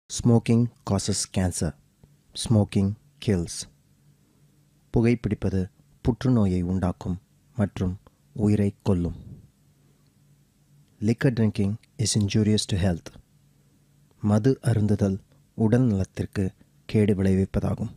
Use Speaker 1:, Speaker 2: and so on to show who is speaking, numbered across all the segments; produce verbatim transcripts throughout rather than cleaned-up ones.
Speaker 1: Smoking causes cancer. Smoking kills. புகைப்பிடிப்பது புற்றுநோயை உண்டாக்கும் மற்றும் உயிரை கொல்லும். Liquor drinking is injurious to health. மது அருந்துதல் உடல் நலத்திற்கு கேடு விளைவிப்பதாகும்.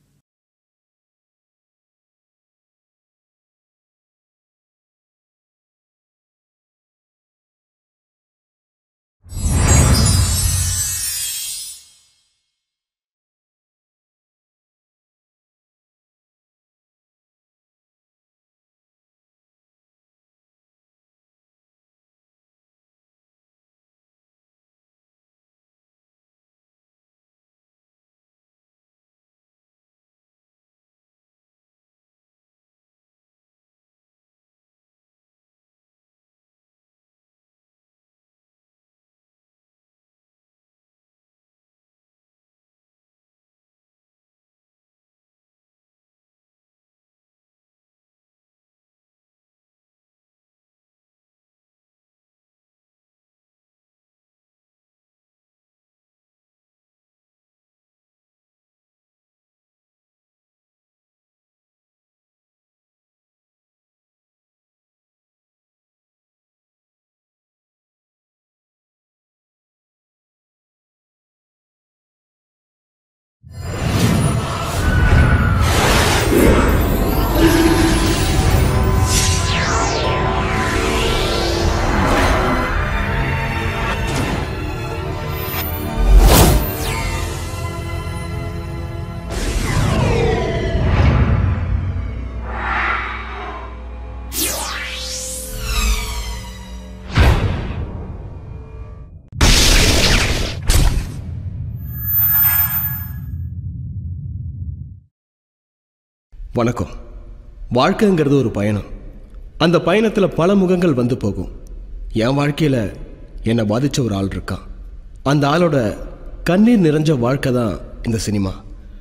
Speaker 2: வணக்கம். வாழ்க்கைங்கிறது ஒரு பயணம். அந்த பயணத்தில் பல முகங்கள் வந்து போகும். என் வாழ்க்கையில் என்னை பாதித்த ஒரு ஆள் இருக்கான். அந்த ஆளோட கண்ணீர் நிறைஞ்ச வாழ்க்கை தான் இந்த சினிமா.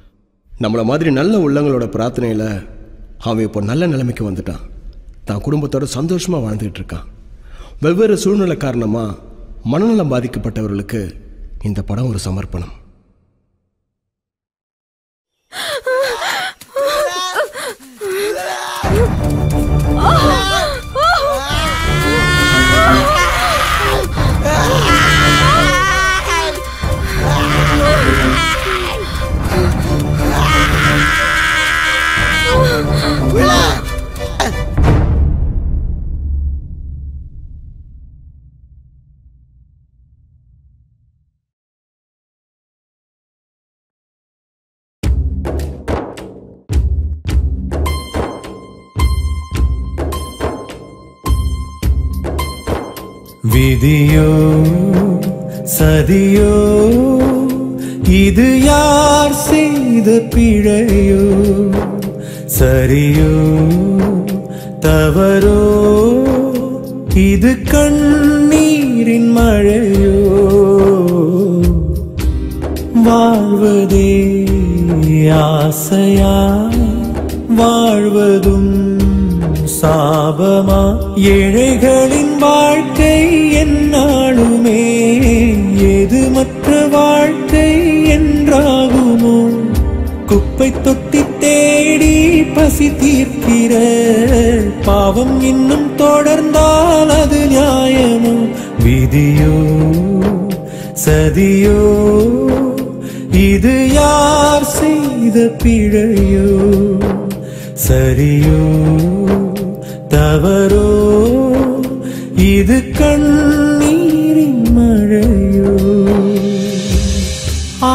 Speaker 2: நம்மளை மாதிரி நல்ல உள்ளங்களோட பிரார்த்தனையில் அவன் இப்போ நல்ல நிலைமைக்கு வந்துட்டான். தான் குடும்பத்தோட சந்தோஷமாக வாழ்ந்துக்கிட்டு இருக்கான். வெவ்வேறு சூழ்நிலை காரணமாக மனநலம் பாதிக்கப்பட்டவர்களுக்கு இந்த படம் ஒரு சமர்ப்பணம்.
Speaker 3: விதியோ சதியோ இது யார் செய்த பிழையோ, சரியோ தவறோ இது கண்ணீரின் மழையோ, வாழ்வதே ஆசையா வாழ்வதும் சாபமா, ஏழைகளின் வாழ்க்கை என்னாலுமே ஏது மற்ற வாழ்க்கை என்றாகுமோ, குப்பை தொட்டி தேடி பசி தீர்க்கிற பாவம் இன்னும் தொடர்ந்தால் அது நியாயமோ, விதியோ சதியோ இது யார் செய்த பிழையோ, சரியோ தவறோ இது கண்ணீரின் மழையோ. ஆ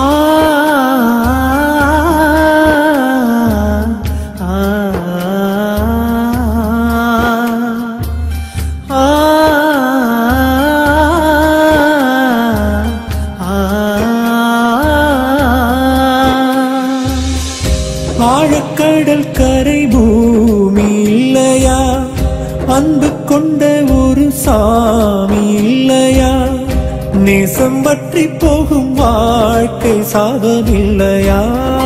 Speaker 3: ஆழக்கடல் கரை பூமி இல்லையா, அன்பு கொண்ட ஒரு சாமி இல்லையா, நேசம் பற்றி போகும் வாழ்க்கை சாபம் இல்லையா,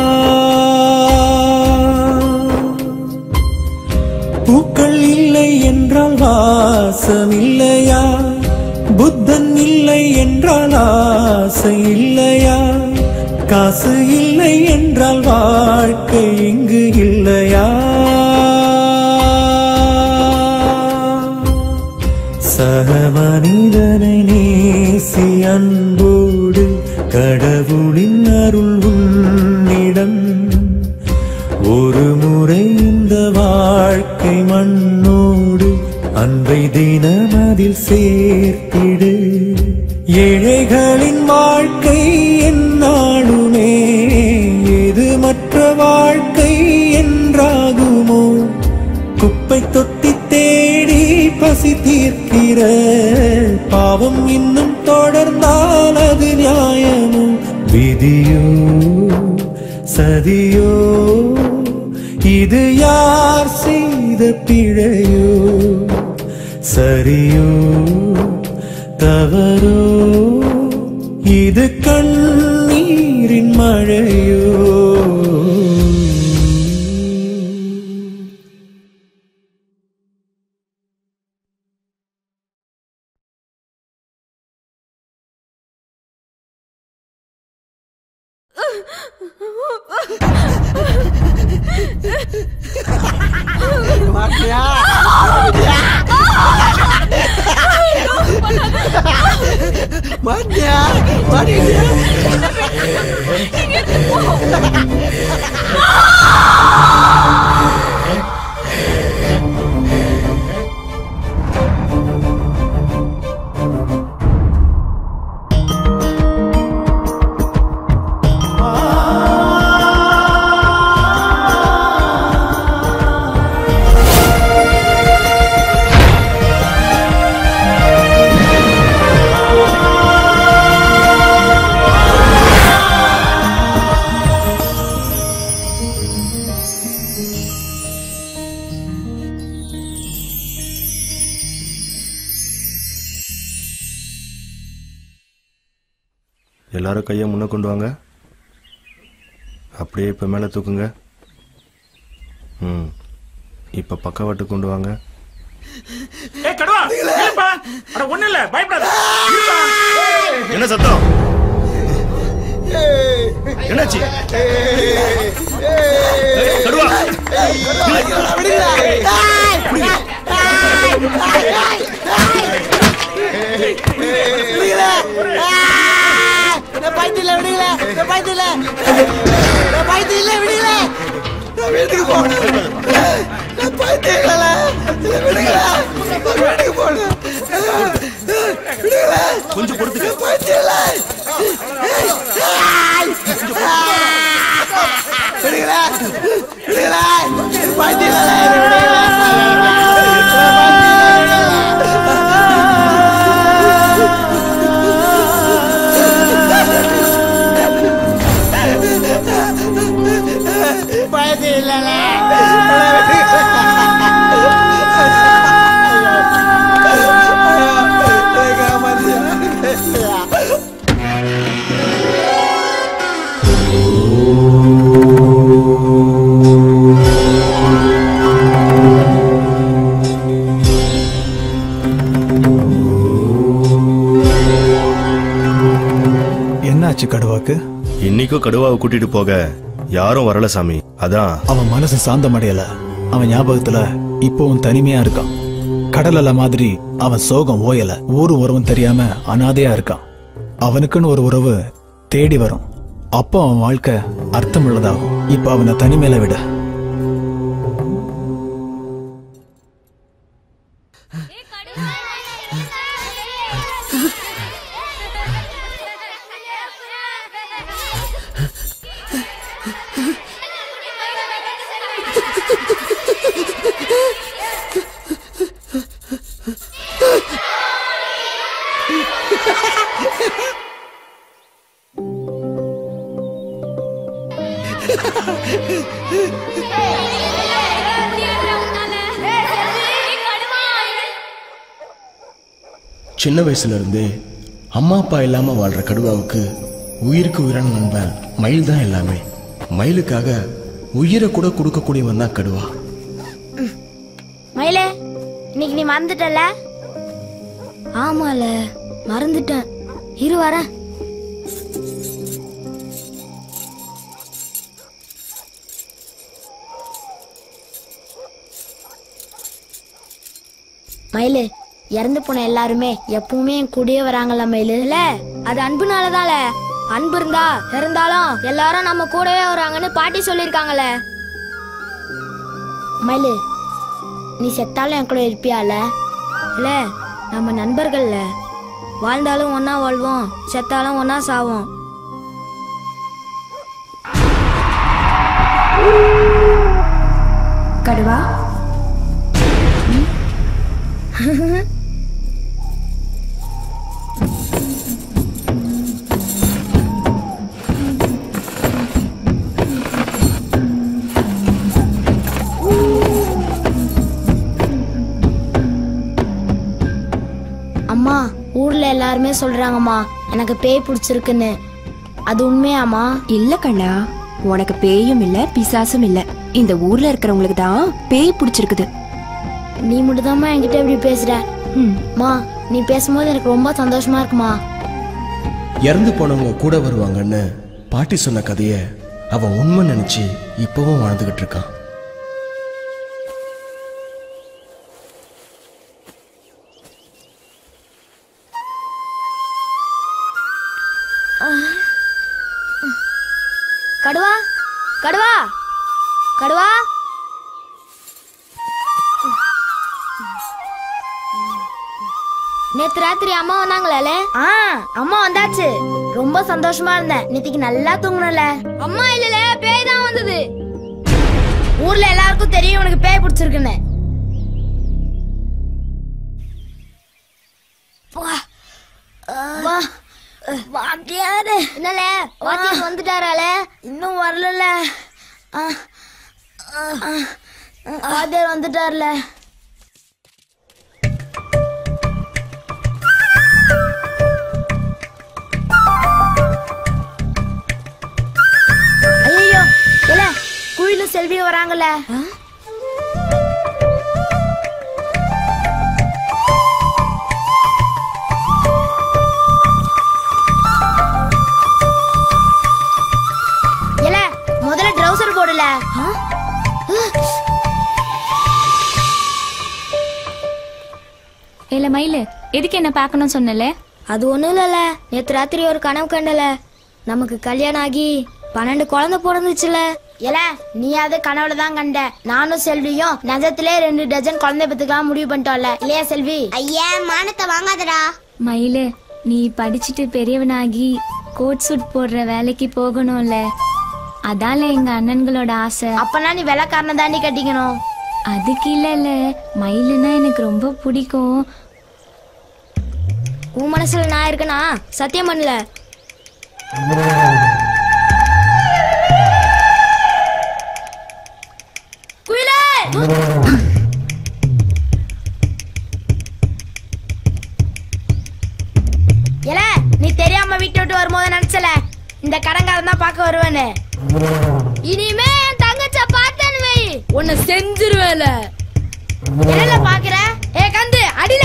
Speaker 3: பூக்கள் இல்லை என்றால் வாசம் இல்லையா, புத்தன் இல்லை என்றால் ஆசை இல்லையா, காசு இல்லை என்றால் வாழ்க்கை இங்கு இல்லையா? சக மனிதனை நேசி அன்போடு கடவுளின் அருள் உன்னிடம். ஒரு முறை இந்த வாழ்க்கை மண்ணோடு அன்பை தினமதில் சேர்த்திடு. ஏழைகளின் வாழ்க்கை என்னாலுமே இது மற்ற வாழ்க்கை என்றாகுமோ? குப்பை தொட்டி தேடி பசி தீர்க்கிற பாவம் இன்னும் தொடர்ந்தால் அது நியாயமோ? விதியோ சதியோ இது யார் செய்த பிழையோ? சரியோ தவறோ இது கண்ணீரின் மழையோ?
Speaker 4: மாட்டியா மாட்டியா மாட்டியா
Speaker 5: எல்லாரும் கையை முன்ன கொண்டு வாங்க. அப்படியே இப்போ மேலே தூக்குங்க. ம் இப்போ பக்கவாட்டு கொண்டு வாங்க. என்ன சத்தம்? என்னாச்சு? கடுவா
Speaker 4: பாய்த்தில விடுங்கள பாய்த்தில பாய்த்தில விடுங்கள வீட்டுக்கு போகணும். பாய்த்தில விடுங்கள வீட்டுக்கு போகணும்.
Speaker 5: கொஞ்சம் பொறுத்துக்க.
Speaker 4: பாய்த்தில விடுங்கள விடுங்கள பாய்த்தில
Speaker 6: என்னாச்சு கடுவாக்கு?
Speaker 5: இன்னைக்கும் கடுவாவை கூட்டிட்டு போக யாரும் வரல சாமி. அதான்
Speaker 6: அவன் மனசு சாந்தமடையல. அவன் ஞாபகத்துல இப்பவும் தனிமையா இருக்கான். கடலல மாதிரி அவன் சோகம் ஓயல. ஊரு உறவும் தெரியாம அனாதையா இருக்கான். அவனுக்குன்னு ஒரு உறவு தேடி வரும். அப்போ அவன் வாழ்க்கை அர்த்தம் உள்ளதாகும். இப்ப அவனை தனிமையில விட.
Speaker 2: சின்ன வயசுல இருந்தே அம்மா அப்பா இல்லாம வாழ்ற கடுவாவுக்கு உயிருக்கு உயிரான நண்பன் மயில் தான் எல்லாமே. மயிலுக்காக உயிரை கூட கொடுக்கக்கூடியவன் தான் கடுவா.
Speaker 7: மயிலே, இன்னைக்கு நீ மறந்துட்டல? ஆமால, மறந்துட்டேன். இரு வரேன். மயிலு இறந்து போன எல்லாருமே எப்பவுமே என் கூடயே வராங்கல்ல மயிலு. இல்ல அது அன்புனாலதான்ல. அன்பு இருந்தா இருந்தாலும் எல்லாரும் நம்ம கூடவே வராங்கன்னு பாட்டி சொல்லிருக்காங்கல்ல. மயிலு நீ செத்தாலும் என் கூட இருப்பியால? இல்ல நம்ம நண்பர்கள்ல, வாழ்ந்தாலும் ஒன்னா வாழ்வோம், செத்தாலும் ஒன்னா சாவோம்.
Speaker 8: கடுவா
Speaker 7: அம்மா ஊர்ல எல்லாருமே சொல்றாங்கம்மா எனக்கு பேய் பிடிச்சிருக்குன்னு. அது உண்மையாமா?
Speaker 8: இல்ல கண்ணா, உனக்கு பேயும் இல்ல பிசாசும் இல்ல. இந்த ஊர்ல இருக்கிறவங்களுக்கு தான் பேய் பிடிச்சிருக்குது.
Speaker 7: நீ மட்டும்தாம்மா என்கிட்ட இப்படி பேசுற. மா நீ பேசும்போது எனக்கு ரொம்ப சந்தோஷமா இருக்குமா.
Speaker 2: இறந்து போனவங்க கூட வருவாங்கன்னு பாட்டி சொன்ன கதைய அவன் உண்மை நினைச்சு இப்பவும் வாழ்ந்துகிட்டு இருக்கான்.
Speaker 7: கடுவா கடுவா கடுவா நேத்து ராத்திரி அம்மா வந்தாங்களே? ஆ அம்மா வந்தாச்சு. ரொம்ப சந்தோஷமா இருந்தேன். நேத்திக்கு நல்லா தூங்குனல. அம்மா இல்லல, பேய் தான் வந்தது. ஊர்ல எல்லாருக்கும் தெரியும் உனக்கு பேய் பிடிச்சிருக்குன்னு. வாத்தியாரு என்னல வாத்தியார் வந்துட்டாரால? இன்னும் வரல. வாத்தியார் வந்துட்டார்ல. ஐயோ இல்ல குயில செல்வி வராங்கல்ல. முதல்ல ட்ரவுசர் போடல.
Speaker 9: இல்ல மயிலு, எதுக்கு என்ன பார்க்கணும் சொன்னல?
Speaker 7: அது ஒண்ணும் இல்லல, நேத்து ராத்திரி ஒரு கனவு கண்டல. நமக்கு கல்யாணம் ஆகி பன்னெண்டு குழந்தை பிறந்துச்சுல. ஏல நீ அது கனவுல தான் கண்ட. நானும் செல்வியும் நஜத்திலே ரெண்டு டஜன் குழந்தை பெத்துக்கலாம் முடிவு பண்ணிட்டோம்ல இல்லையா செல்வி? ஐயா மானத்தை வாங்காதடா.
Speaker 9: மயிலு, நீ படிச்சுட்டு பெரியவனாகி கோட் சூட் போடுற வேலைக்கு போகணும்ல, அதால எங்க அண்ணன்களோட ஆசை.
Speaker 7: அப்பனா நீ வெள்ளக்காரனை தாண்டி கட்டிக்கணும்.
Speaker 9: அதுக்கு இல்ல, மயிலுன்னா எனக்கு ரொம்ப பிடிக்கும்.
Speaker 7: உன் மனசுல நான் இருக்கனா? சத்தியம் பண்ணல. ஏல நீ தெரியாம வீட்டை விட்டு வரும்போது நினைச்சல இந்த கடங்காரன் தான் பார்க்க வருவேன்னு. இனிமே என் தங்கச்ச பார்த்தேன்னு வை, உன்னை செஞ்சிருவேல. என்ன பாக்குற? ஏ கந்து அடில.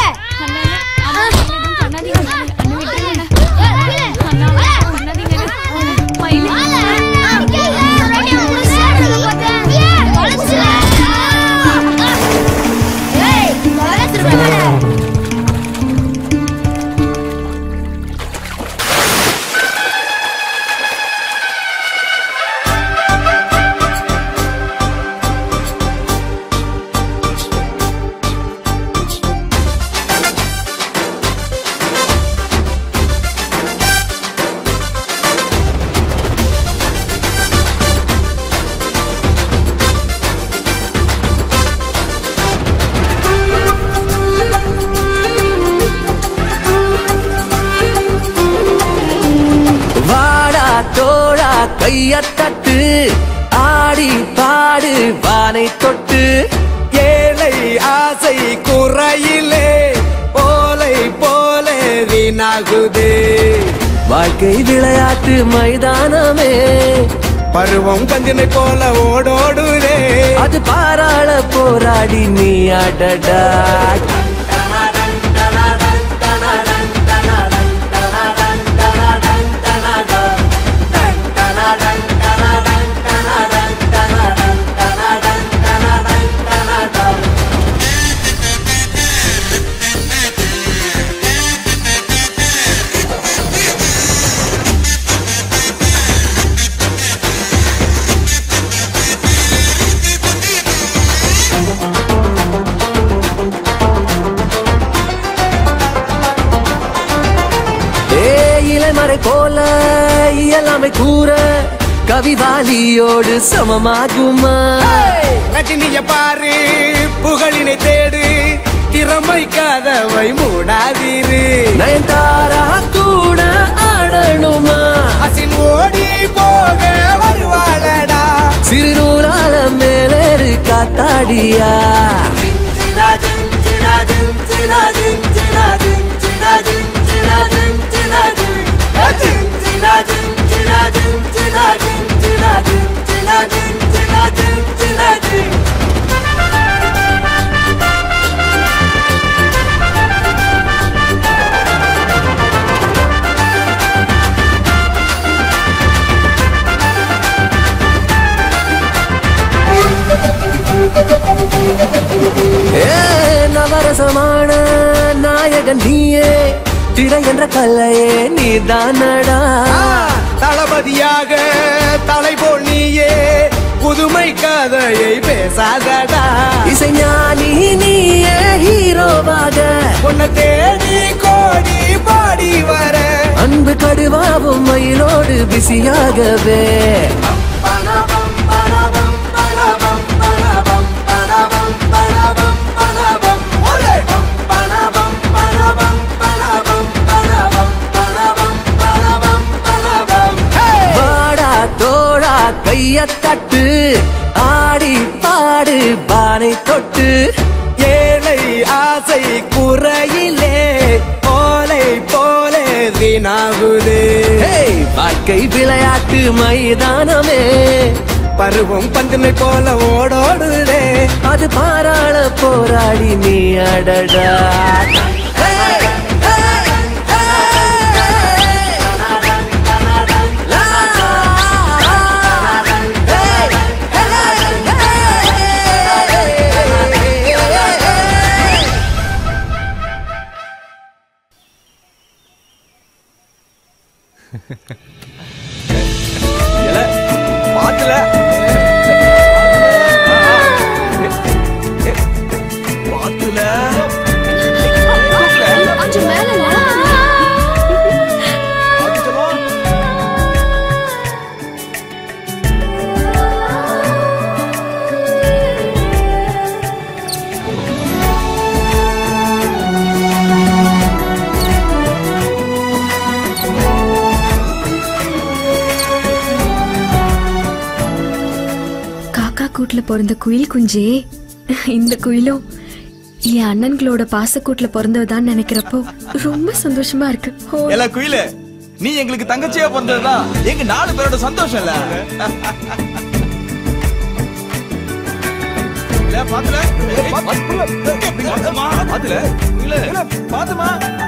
Speaker 3: கையத்தட்டு ஆடி பாடு வானை தொட்டு ஏழை ஆசை குறையிலே போலை போல வீணாகுதே. வாழ்க்கை விளையாட்டு மைதானமே பருவம் கஞ்சினை போல ஓடோடுதே. அது பாராள போராடி நீ அடடா. எல்லாமே கூற கவிவாலியோடு சமமாகுமா?
Speaker 4: ரஜினிய பாரு புகழினை தேடு திறமை கதவை மூடாதீரு.
Speaker 3: நயன்தாரா கூட ஆடணுமா?
Speaker 4: அசின் ஓடி போக வருவாளடா.
Speaker 3: சிறுநூலால மேலேறு காத்தாடியா? நவரசமான நாயகன் நீயே, திரை என்ற கல்லையே நீதானடா.
Speaker 4: தளபதியாக தலைபோல் நீயே, புதுமை கதையை பேசாதடா.
Speaker 3: இசைஞானி நீயே ஹீரோவாக,
Speaker 4: உன்னை தேடி கோடி பாடி வர.
Speaker 3: அன்பு கடுவாவும் மயிலோடு பிஸியாகவே. கைய தட்டு ஆடி பாடு பானை தொட்டு.
Speaker 4: ஏழை ஆசை குறையிலே போலை போல வீணாகுது.
Speaker 3: வாழ்க்கை விளையாட்டு மைதானமே,
Speaker 4: பருவம் பந்தினை போல ஓடோடுதே.
Speaker 3: அது பாராள போராடி நீ அடடா.
Speaker 4: பாத்துல பாத்துல
Speaker 8: கொஞ்சம் மேல கூட்டுல பிறந்த குயில் குஞ்சே, இந்த குயிலும் என் அண்ணன்களோட பாசக்கூட்டுல பிறந்ததுதான் நினைக்கிறப்போ ரொம்ப சந்தோஷமா இருக்கு.
Speaker 10: எல்லா குயில நீ எங்களுக்கு தங்கச்சியா பிறந்ததுதான் எங்க நாலு பேரோட சந்தோஷம் இல்ல. பாத்துல பாத்துல பாத்துமா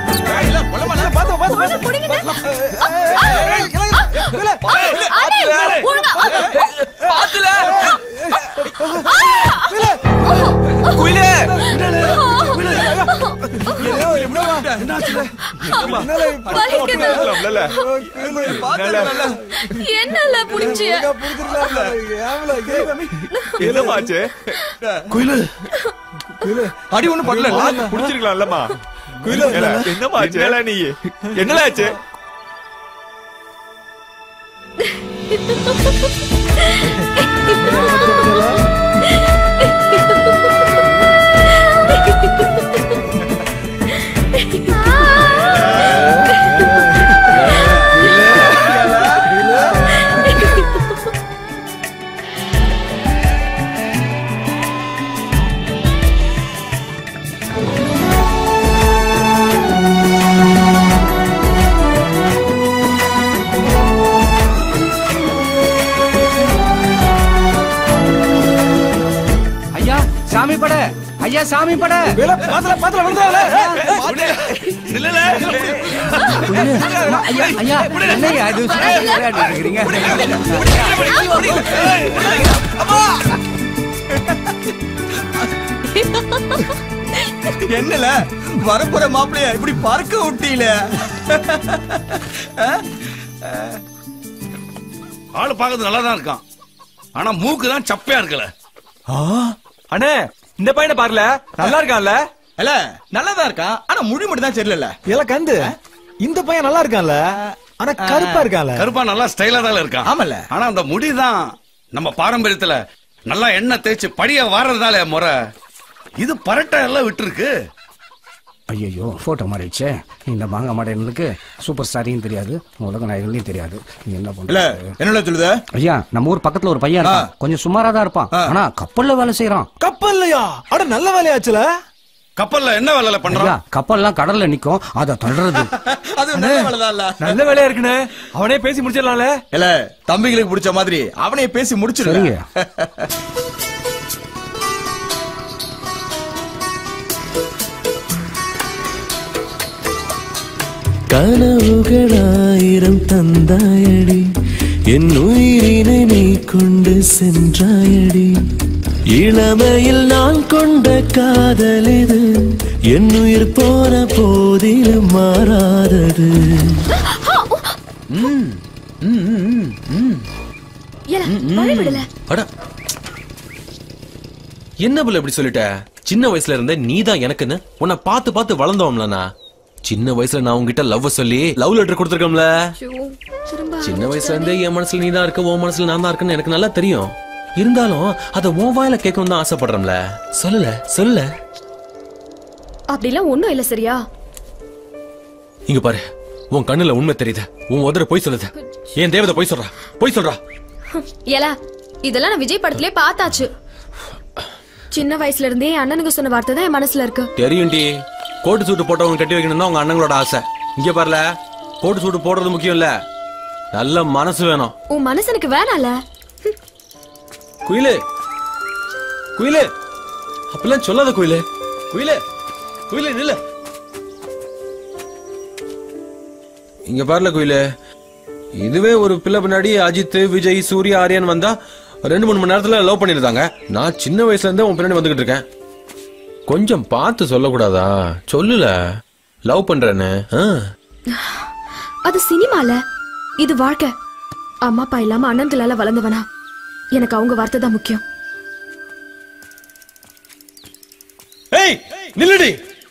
Speaker 8: என்னல புடிச்சு
Speaker 10: என்னமாச்சு குயிலு அடி ஒண்ணு பண்ணல புடிச்சிருக்கலாம் இல்லம்மா. குயிலு என்னமாச்சு நீ என்னலாச்சு?
Speaker 4: சாமி பட ஐயா, சாமி பட பாத்துல பாத்துல விழுந்தால இல்லல ஐயா ஐயா என்னையா இது விளையாடிட்டு இருக்கீங்க? அம்மா என்னல வரப்புற மாப்பிளைய இப்படி பறக்க விட்டீல?
Speaker 11: ஆளு பாக்கிறது நல்லா தான் இருக்கான், ஆனா மூக்கு தான் சப்பையா இருக்கல.
Speaker 10: அண்ணே இந்த பையனை பாருல, நல்லா இருக்கான்ல? இல்ல நல்லாதான் இருக்கான், ஆனா முடி மட்டும் தான் சரியில்ல.
Speaker 6: இல்ல கந்து, இந்த பையன் நல்லா இருக்கான்ல? ஆனா கருப்பா இருக்கால.
Speaker 11: கருப்பா நல்லா ஸ்டைலா தான் இருக்கான்.
Speaker 10: ஆமல்ல.
Speaker 11: ஆனா அந்த முடிதான் நம்ம பாரம்பரியத்துல நல்லா எண்ணெய் தேய்ச்சி படிய வாரதால முறை. இது பரட்டை எல்லாம் விட்டு இருக்கு.
Speaker 4: ஐயோ போட்டோ மாறிடுச்சே. இந்த மாங்க மாடனுக்கு சூப்பர் ஸ்டாரையும் தெரியாது, உலக நாயகர்களையும் தெரியாது. என்ன பண்ற?
Speaker 10: என்ன சொல்லுது?
Speaker 4: ஐயா நம்ம ஊர் பக்கத்துல ஒரு பையன் இருக்கான். கொஞ்சம் சுமாரா தான் இருப்பான். ஆனா கப்பல்ல வேலை செய்யறான்.
Speaker 6: கப்பல்லையா? அட நல்ல வேலையாச்சுல.
Speaker 11: கப்பல்ல என்ன வேலை பண்றான்?
Speaker 4: கப்பல்லாம் கடல்ல நிக்கும், அத தள்ளுறது.
Speaker 10: அது நல்ல வேலைதான் இல்ல.
Speaker 6: நல்ல வேலையா இருக்குனே. அவனே பேசி முடிச்சிடலாம்ல.
Speaker 10: இல்ல தம்பிகளுக்கு பிடிச்ச மாதிரி அவனே பேசி முடிச்சிருங்க.
Speaker 3: கனவுகளாயிரம் தந்தாயடி, என் உயிரினை நீ கொண்டு சென்றாயடி. இளமையில் நான் கொண்ட காதல் இது, என் உயிர் போன போதிலும் மாறாதது.
Speaker 12: என்ன புள்ள இப்படி சொல்லிட்ட? சின்ன வயசுல இருந்த நீதான் எனக்குன்னு உன்னை பார்த்து பார்த்து வளர்ந்தோம்லண்ணா. சின்ன வயசுல நான் உங்ககிட்ட லவ் சொல்லி லவ் லெட்டர் கொடுத்துருக்கோம்ல. சின்ன வயசுல இருந்தே என் மனசுல நீ தான் இருக்க, உன் மனசுல நான் தான் இருக்கேன்னு எனக்கு நல்லா தெரியும். இருந்தாலும் அத உன் வாயில கேட்கணும் தான் ஆசைப்படுறேன்ல. சொல்லல சொல்லல.
Speaker 8: அப்படிலாம் ஒண்ணும் இல்ல சரியா?
Speaker 12: இங்க பாரு, உன் கண்ணுல உண்மை தெரியுது. உன் உதர போய் சொல்லுது. ஏன் தேவதை போய் சொல்றா? போய் சொல்றா.
Speaker 8: ஏலா இதெல்லாம் நான் விஜய் படத்திலே பார்த்தாச்சு. சின்ன வயசுல இருந்தே அண்ணனுக்கு சொன்ன வார்த்தை தான் என் மனசுல இருக்கு.
Speaker 12: தெரியும்டி, கோட்டு சூட்டு போட்டவங்க கட்டி வைக்கணும் தான் உங்க அண்ணங்களோட ஆசை. இங்க பாருல, கோட்டு சூட்டு போடுறது முக்கியம் இல்ல, நல்ல மனசு வேணும்.
Speaker 8: உன் மனசு எனக்கு வேணால.
Speaker 12: குயிலு குயிலு அப்பெல்லாம் சொல்லாத குயிலு. குயிலு குயிலு நில்ல. இங்க பாருல குயிலு, இதுவே ஒரு பிள்ளை பின்னாடி அஜித், விஜய், சூர்யா, ஆரியன் வந்தா ரெண்டு மூணு மணி நேரத்துல லவ் பண்ணிருந்தாங்க. நான் சின்ன வயசுல இருந்தே உன் பின்னாடி வந்துகிட்டு இருக்கேன். கொஞ்சம் பார்த்து சொல்லக்கூடாதா? சொல்லுல லவ் பண்றேன்னு.
Speaker 8: அது சினிமால, இது வாழ்க்கை. அம்மா அப்பா இல்லாம அண்ணன்களால வளர்ந்தவனா, எனக்கு அவங்க வார்த்தை தான் முக்கியம்.
Speaker 12: ஏய் நில்லுடி.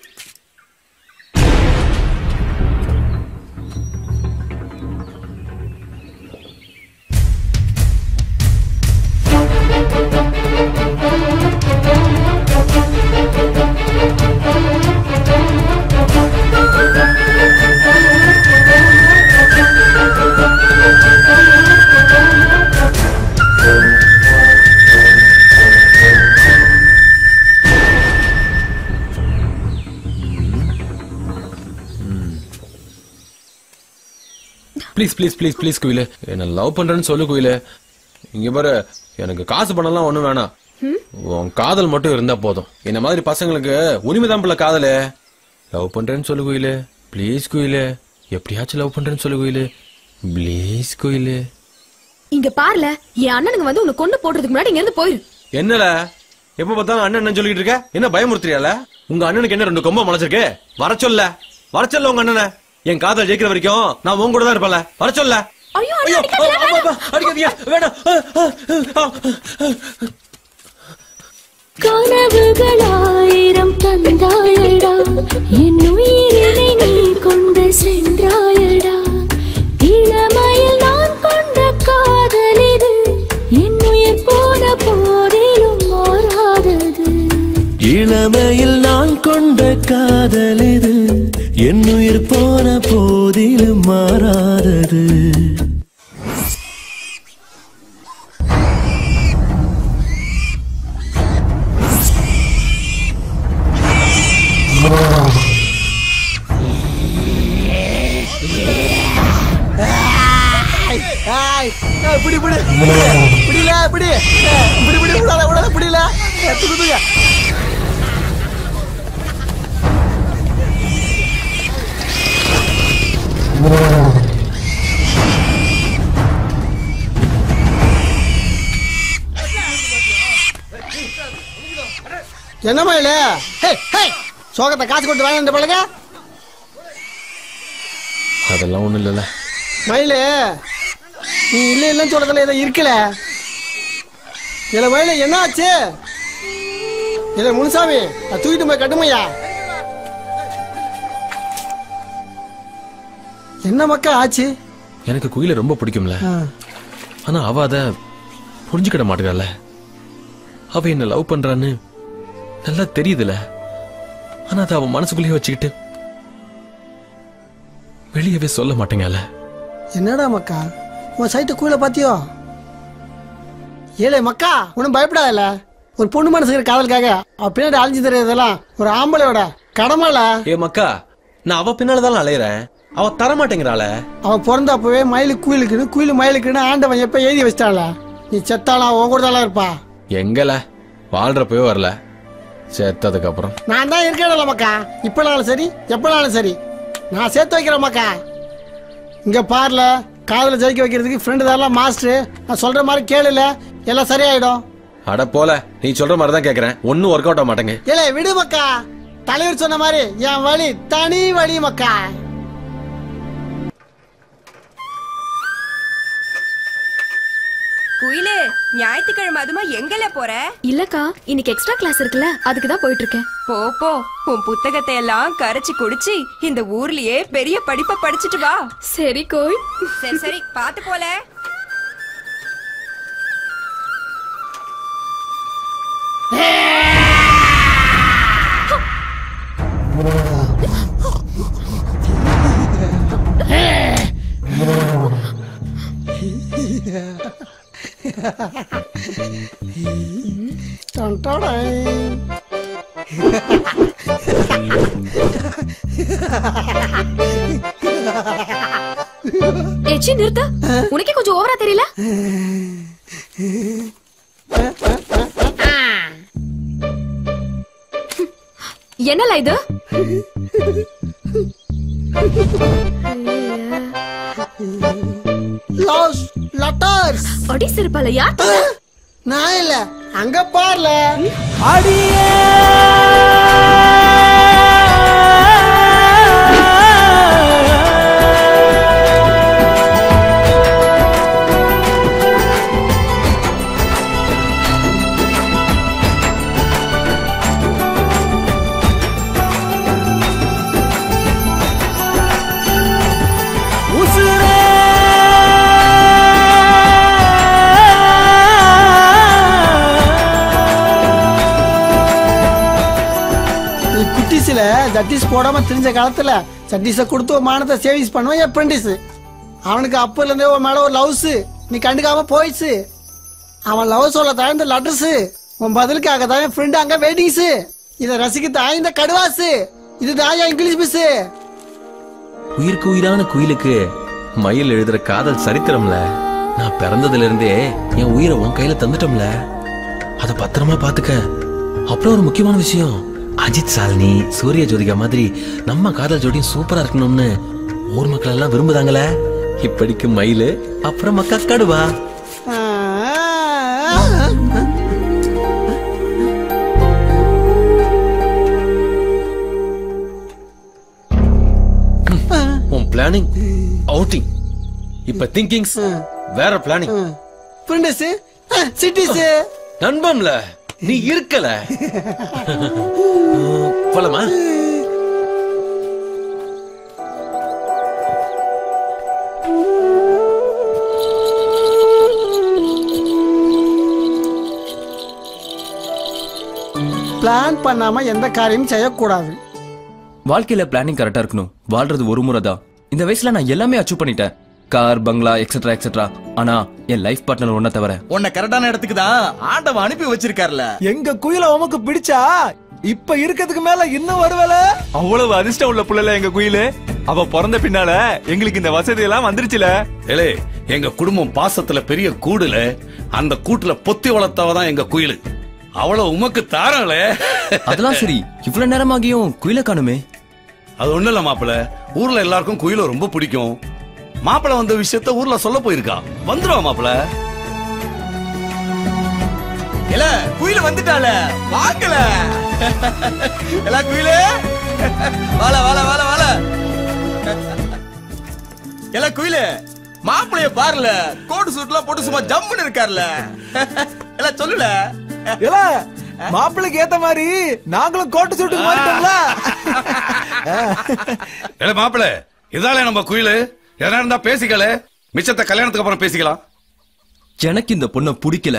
Speaker 12: ப்ளீஸ் ப்ளீஸ் ப்ளீஸ் ப்ளீஸ் குயிலு, என்ன லவ் பண்றேன்னு சொல்லு குயிலு. இங்க பாரு, எனக்கு காசு பணம்லாம் ஒண்ணும் வேணாம். உன் காதல் மட்டும் இருந்தா போதும். என்ன மாதிரி பசங்களுக்கு உரிமைதான் பிள்ளை காதலு. லவ் பண்றேன்னு சொல்லு குயிலு, ப்ளீஸ் குயிலு. எப்படியாச்சும் லவ் பண்றேன்னு சொல்லு குயிலு, ப்ளீஸ் குயிலு.
Speaker 8: இங்க பாருல, என் அண்ணனுக்கு வந்து உன்னை கொண்டு போடுறதுக்கு முன்னாடி இங்க இருந்து போயிரு.
Speaker 12: என்னல எப்ப பார்த்தாலும் அண்ணன் என்ன சொல்லிட்டு இருக்க? என்ன பயமுறுத்துறியால? உங்க அண்ணனுக்கு என்ன ரெண்டு கொம்ப முளைச்சிருக்கு? வர சொல்ல வர சொல்ல உங்க அண்ணனை. என் காதல் ஜெயிக்கிற வரைக்கும் நான் உன் கூட தான் இருப்பேன்ல. வர சொல்ல.
Speaker 8: ஐயோ
Speaker 12: அடிக்காதீங்க, வேணாம்.
Speaker 13: கனவுகளாயிரம் தந்தாயடா, என் உயிரினை நீ கொண்டு சென்றாயடா. இளமையில் நான் கொண்ட காதல் இது, என் உயிர் போன போதிலும் மாறாதது.
Speaker 3: இளமையில் நான் கொண்ட காதல் இது, என் உயிர் போன போதிலும் மாறாதது.
Speaker 10: பிடி பிடி பிடில பிடி பிடி பிடி விடாத விடாத பிடில தூக்குங்க. என்ன மயில சோகத்தை காசு கொடுத்து வாங்க பழக.
Speaker 12: அதெல்லாம் ஒண்ணும் இல்லல
Speaker 10: மயில, நீ இல்ல இல்லன்னு சொல்றதுல ஏதோ இருக்கல. இல்ல மயில என்ன ஆச்சு? இல்ல முனுசாமி, தூக்கிட்டு போய் கட்டுமையா. என்ன மக்கா ஆச்சு?
Speaker 12: எனக்கு குயில ரொம்ப பிடிக்கும்ல. ஆனா அவ அத புரிஞ்சுக்கிட மாட்டேங்கல. அவ என்ன லவ் பண்றான்னு நல்லா தெரியுதுல. ஆனா அத அவ மனசுக்குள்ளேயே வச்சுக்கிட்டு வெளியவே சொல்ல மாட்டேங்கல.
Speaker 10: என்னடா மக்கா உன் சைட்டு குயில பாத்தியோ? ஏலே மக்கா ஒன்னும் பயப்படாதல. ஒரு பொண்ணு மனசுக்கு காதலுக்காக அவ பின்னாடி அழிஞ்சு தெரியாதெல்லாம் ஒரு ஆம்பளையோட கடமைல.
Speaker 12: ஏ மக்கா, நான் அவ பின்னாலதான் அலையறேன். அவ தர மாட்டேங்கிறாள.
Speaker 10: அவ பிறந்தப்பவே மயிலு குயிலுக்குன்னு குயிலு மயிலுக்குன்னு ஆண்டவன் எப்ப எழுதி வச்சிட்டாள. நீ செத்தாளா உன் கூட தான் இருப்பா.
Speaker 12: எங்கல வாழ்றப்பவே வரல, செத்ததுக்கு அப்புறம்
Speaker 10: நான் தான் இருக்கேன்ல மக்கா. இப்பனாலும் சரி எப்பனாலும் சரி நான் சேர்த்து வைக்கிறேன் மக்கா. இங்க பாருல, காதல ஜெயிக்க வைக்கிறதுக்கு ஃப்ரெண்டு தான் மாஸ்டர். நான் சொல்ற மாதிரி கேளுல, எல்லாம் சரியாயிடும்.
Speaker 12: அட போல, நீ சொல்ற மாதிரி தான் கேக்குறேன். ஒன்னும் ஒர்க் அவுட் ஆக மாட்டேங்க.
Speaker 10: ஏலே விடு மக்கா, தலைவர் சொன்ன மாதிரி என் வழி தனி வழி மக்கா.
Speaker 14: குயிலே, ஞாயிற்றுக்கிழமை அதுமா எங்கல போற?
Speaker 8: இல்லக்கா, இன்னைக்கு எக்ஸ்ட்ரா கிளாஸ் இருக்குல்ல, அதுக்கு தான் போயிட்டு இருக்கேன்.
Speaker 14: போ போ, உன் புத்தகத்தை எல்லாம் கரைச்சு குடிச்சு இந்த ஊர்லயே பெரிய படிப்பை படிச்சுட்டு வா.
Speaker 8: சரி கோய்.
Speaker 14: சரி சரி, பாத்து போல.
Speaker 8: ஏச்சி நிறுத்த, உனக்கே கொஞ்சம் ஓவரா தெரியல? என்னல இது?
Speaker 10: Love letters.
Speaker 8: அடி சிறுபால யார்?
Speaker 10: நான் இல்ல, அங்க பாருல.
Speaker 3: அடியே
Speaker 10: ஜட்டிஸ் போடாம தெரிஞ்ச காலத்துல ஜட்டிஸ கொடுத்து மானத்தை சேவிங்ஸ் பண்ணுவான் அப்ரெண்டிஸ். அவனுக்கு அப்பல இருந்தே உன் மேல ஒரு லவ்ஸ், நீ கண்டுக்காம போயிடுச்சு. அவன் லவ் சொல்ல தகுந்த லெட்டர்ஸ், உன் பதிலுக்காக தான் என் ஃப்ரெண்ட் அங்க வெயிட்டிங்ஸ். இத ரசிக்க தான் இந்த கடுவாசு. இதுதான் இங்கிலீஷ் மிஸ்.
Speaker 12: உயிருக்கு உயிரான குயிலுக்கு மயில் எழுதுற காதல் சரித்திரம்ல. நான் பிறந்ததுல இருந்தே என் உயிரை உன் கையில தந்துட்டோம்ல, அத பத்திரமா பாத்துக்க. அப்புறம் ஒரு முக்கியமான விஷயம், அஜித் சாலினி சூரிய ஜோதிகா மாதிரி நம்ம காதல் ஜோடியும் சூப்பரா இருக்கணும்னு ஊர் மக்கள் எல்லாம் விரும்புதாங்களே. இப்படிக்கு மயிலு, அப்புறம் மக்கா கடுவா. உன் பிளானிங் அவுட்டிங், இப்ப திங்கிங்ஸ் வேற பிளானிங்.
Speaker 10: ஃப்ரெண்ட்ஸ் சிட்டிஸ்
Speaker 12: நண்பன்ல நீ இருக்கல. போலாமா?
Speaker 10: பிளான் பண்ணாம எந்த காரியமும் செய்யக்கூடாது.
Speaker 15: வாழ்க்கையில பிளானிங் கரெக்டா இருக்கணும். வாழ்றது ஒரு முறை தான். இந்த வயசுல நான் எல்லாமே அச்சீவ் பண்ணிட்டேன், கார், பங்களா, எக்ஸெட்ரா எக்ஸெட்ரா. ஆனா என் லைஃப் பார்ட்னர் ஒன்ன தவிர.
Speaker 16: உன்னை கரெக்டான இடத்துக்கு தான் ஆண்டவன் அனுப்பி வச்சிருக்காருல.
Speaker 17: எங்க குயில உமக்கு பிடிச்சா இப்ப இருக்கிறதுக்கு மேல இன்னும் வருவல.
Speaker 18: அவ்வளவு அதிர்ஷ்டம் உள்ள புள்ளல எங்க குயிலு. அவ பிறந்த பின்னால எங்களுக்கு இந்த வசதி எல்லாம் வந்துருச்சுல.
Speaker 11: ஏலே, எங்க குடும்பம் பாசத்துல பெரிய கூடுல, அந்த கூட்டுல பொத்தி வளர்த்தவதான் எங்க குயிலு. அவ்வளவு உமக்கு தாரங்களே.
Speaker 15: அதெல்லாம் சரி, இவ்வளவு நேரமாகியும் குயில காணுமே.
Speaker 11: அது ஒண்ணு இல்ல மாப்பிள, ஊர்ல எல்லாருக்கும் குயில ரொம்ப பிடிக்கும். மாப்பிள வந்த விஷயத்த ஊர்ல சொல்ல போயிருக்கா. வந்துருவா மாப்பிள.
Speaker 16: இல்ல குயில வந்துட்டால, வாங்கல. எல்லா குயிலே வால வால வால வால. எல்லா குயிலே மாப்பிளைய பாருல, கோட் சூட்லாம் போட்டு சும்மா ஜம்முன்னு இருக்காருல. எல்லாம் சொல்லுல.
Speaker 17: இல்ல மாப்பிளைக்கு ஏத்த மாதிரி நாங்களும் கோட்டு சூட்டுக்கு மாறிட்டோம்ல.
Speaker 11: இல்ல மாப்பிள, இதால நம்ம குயிலு எதனா இருந்தா பேசிக்கல. மிச்சத்தை கல்யாணத்துக்கு அப்புறம் பேசிக்கலாம்.
Speaker 15: எனக்கு இந்த பொண்ணை பிடிக்கல.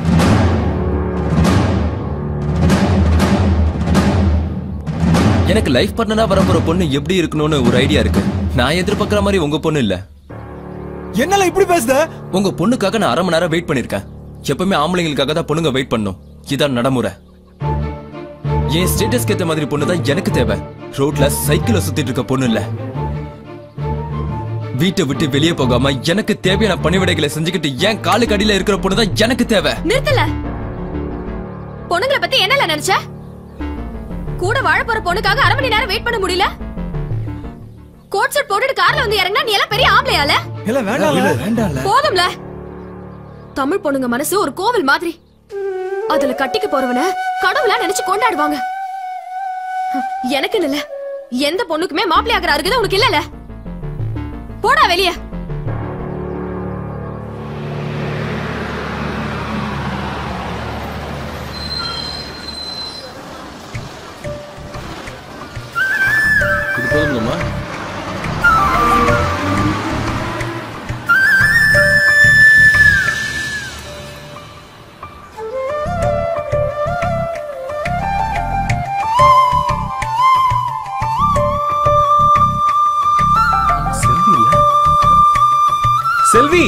Speaker 15: எனக்கு லைஃப் பார்ட்னரா வரப்போற பொண்ணு எப்படி இருக்கணும்னு ஒரு ஐடியா இருக்கு. நான் எதிர்பார்க்கிற மாதிரி உங்க பொண்ணு இல்ல.
Speaker 17: என்னால இப்படி பேசுத?
Speaker 15: உங்க பொண்ணுக்காக நான் அரை மணி நேரம் வெயிட் பண்ணிருக்கேன். எப்பவுமே ஆம்பளைங்களுக்காக தான் பொண்ணுங்க வெயிட் பண்ணும். இதான் நடைமுறை. என் ஸ்டேட்டஸ்க்கு ஏத்த மாதிரி பொண்ணு தான் எனக்கு தேவை. ரோட்ல சைக்கிள சுத்திட்டு இருக்க பொண்ணு இல்ல. வீட்டை விட்டு வெளியே போகாம எனக்கு தேவையான பணிவிடைகளை செஞ்சுக்கிட்டு என் காலுக்கு அடியில இருக்கிற பொண்ணு தான் எனக்கு தேவை.
Speaker 8: நிறுத்தல. பொண்ணுங்களை பத்தி என்னல நினைச்ச? கூட வாழ போற பொண்ணுக்காக அரை மணி நேரம் வெயிட் பண்ண முடியல? கோட் சூட் போட்டுட்டு கார்ல வந்து இறங்கினா நீ எல்லாம் பெரிய ஆம்பளையால?
Speaker 17: இல்ல வேண்டாம்ல வேண்டாம்ல.
Speaker 8: போதும்ல. தமிழ் பொண்ணுங்க மனசு ஒரு கோவில் மாதிரி. அதுல கட்டிக்க போறவன கடவுளா நினைச்சு கொண்டாடுவாங்க. எனக்கு இல்ல, எந்த பொண்ணுக்குமே மாப்பிள்ளை ஆகிற அருகதை உனக்கு இல்லல. போடா வெளிய.
Speaker 12: இது போதும்மா?
Speaker 17: செல்வி,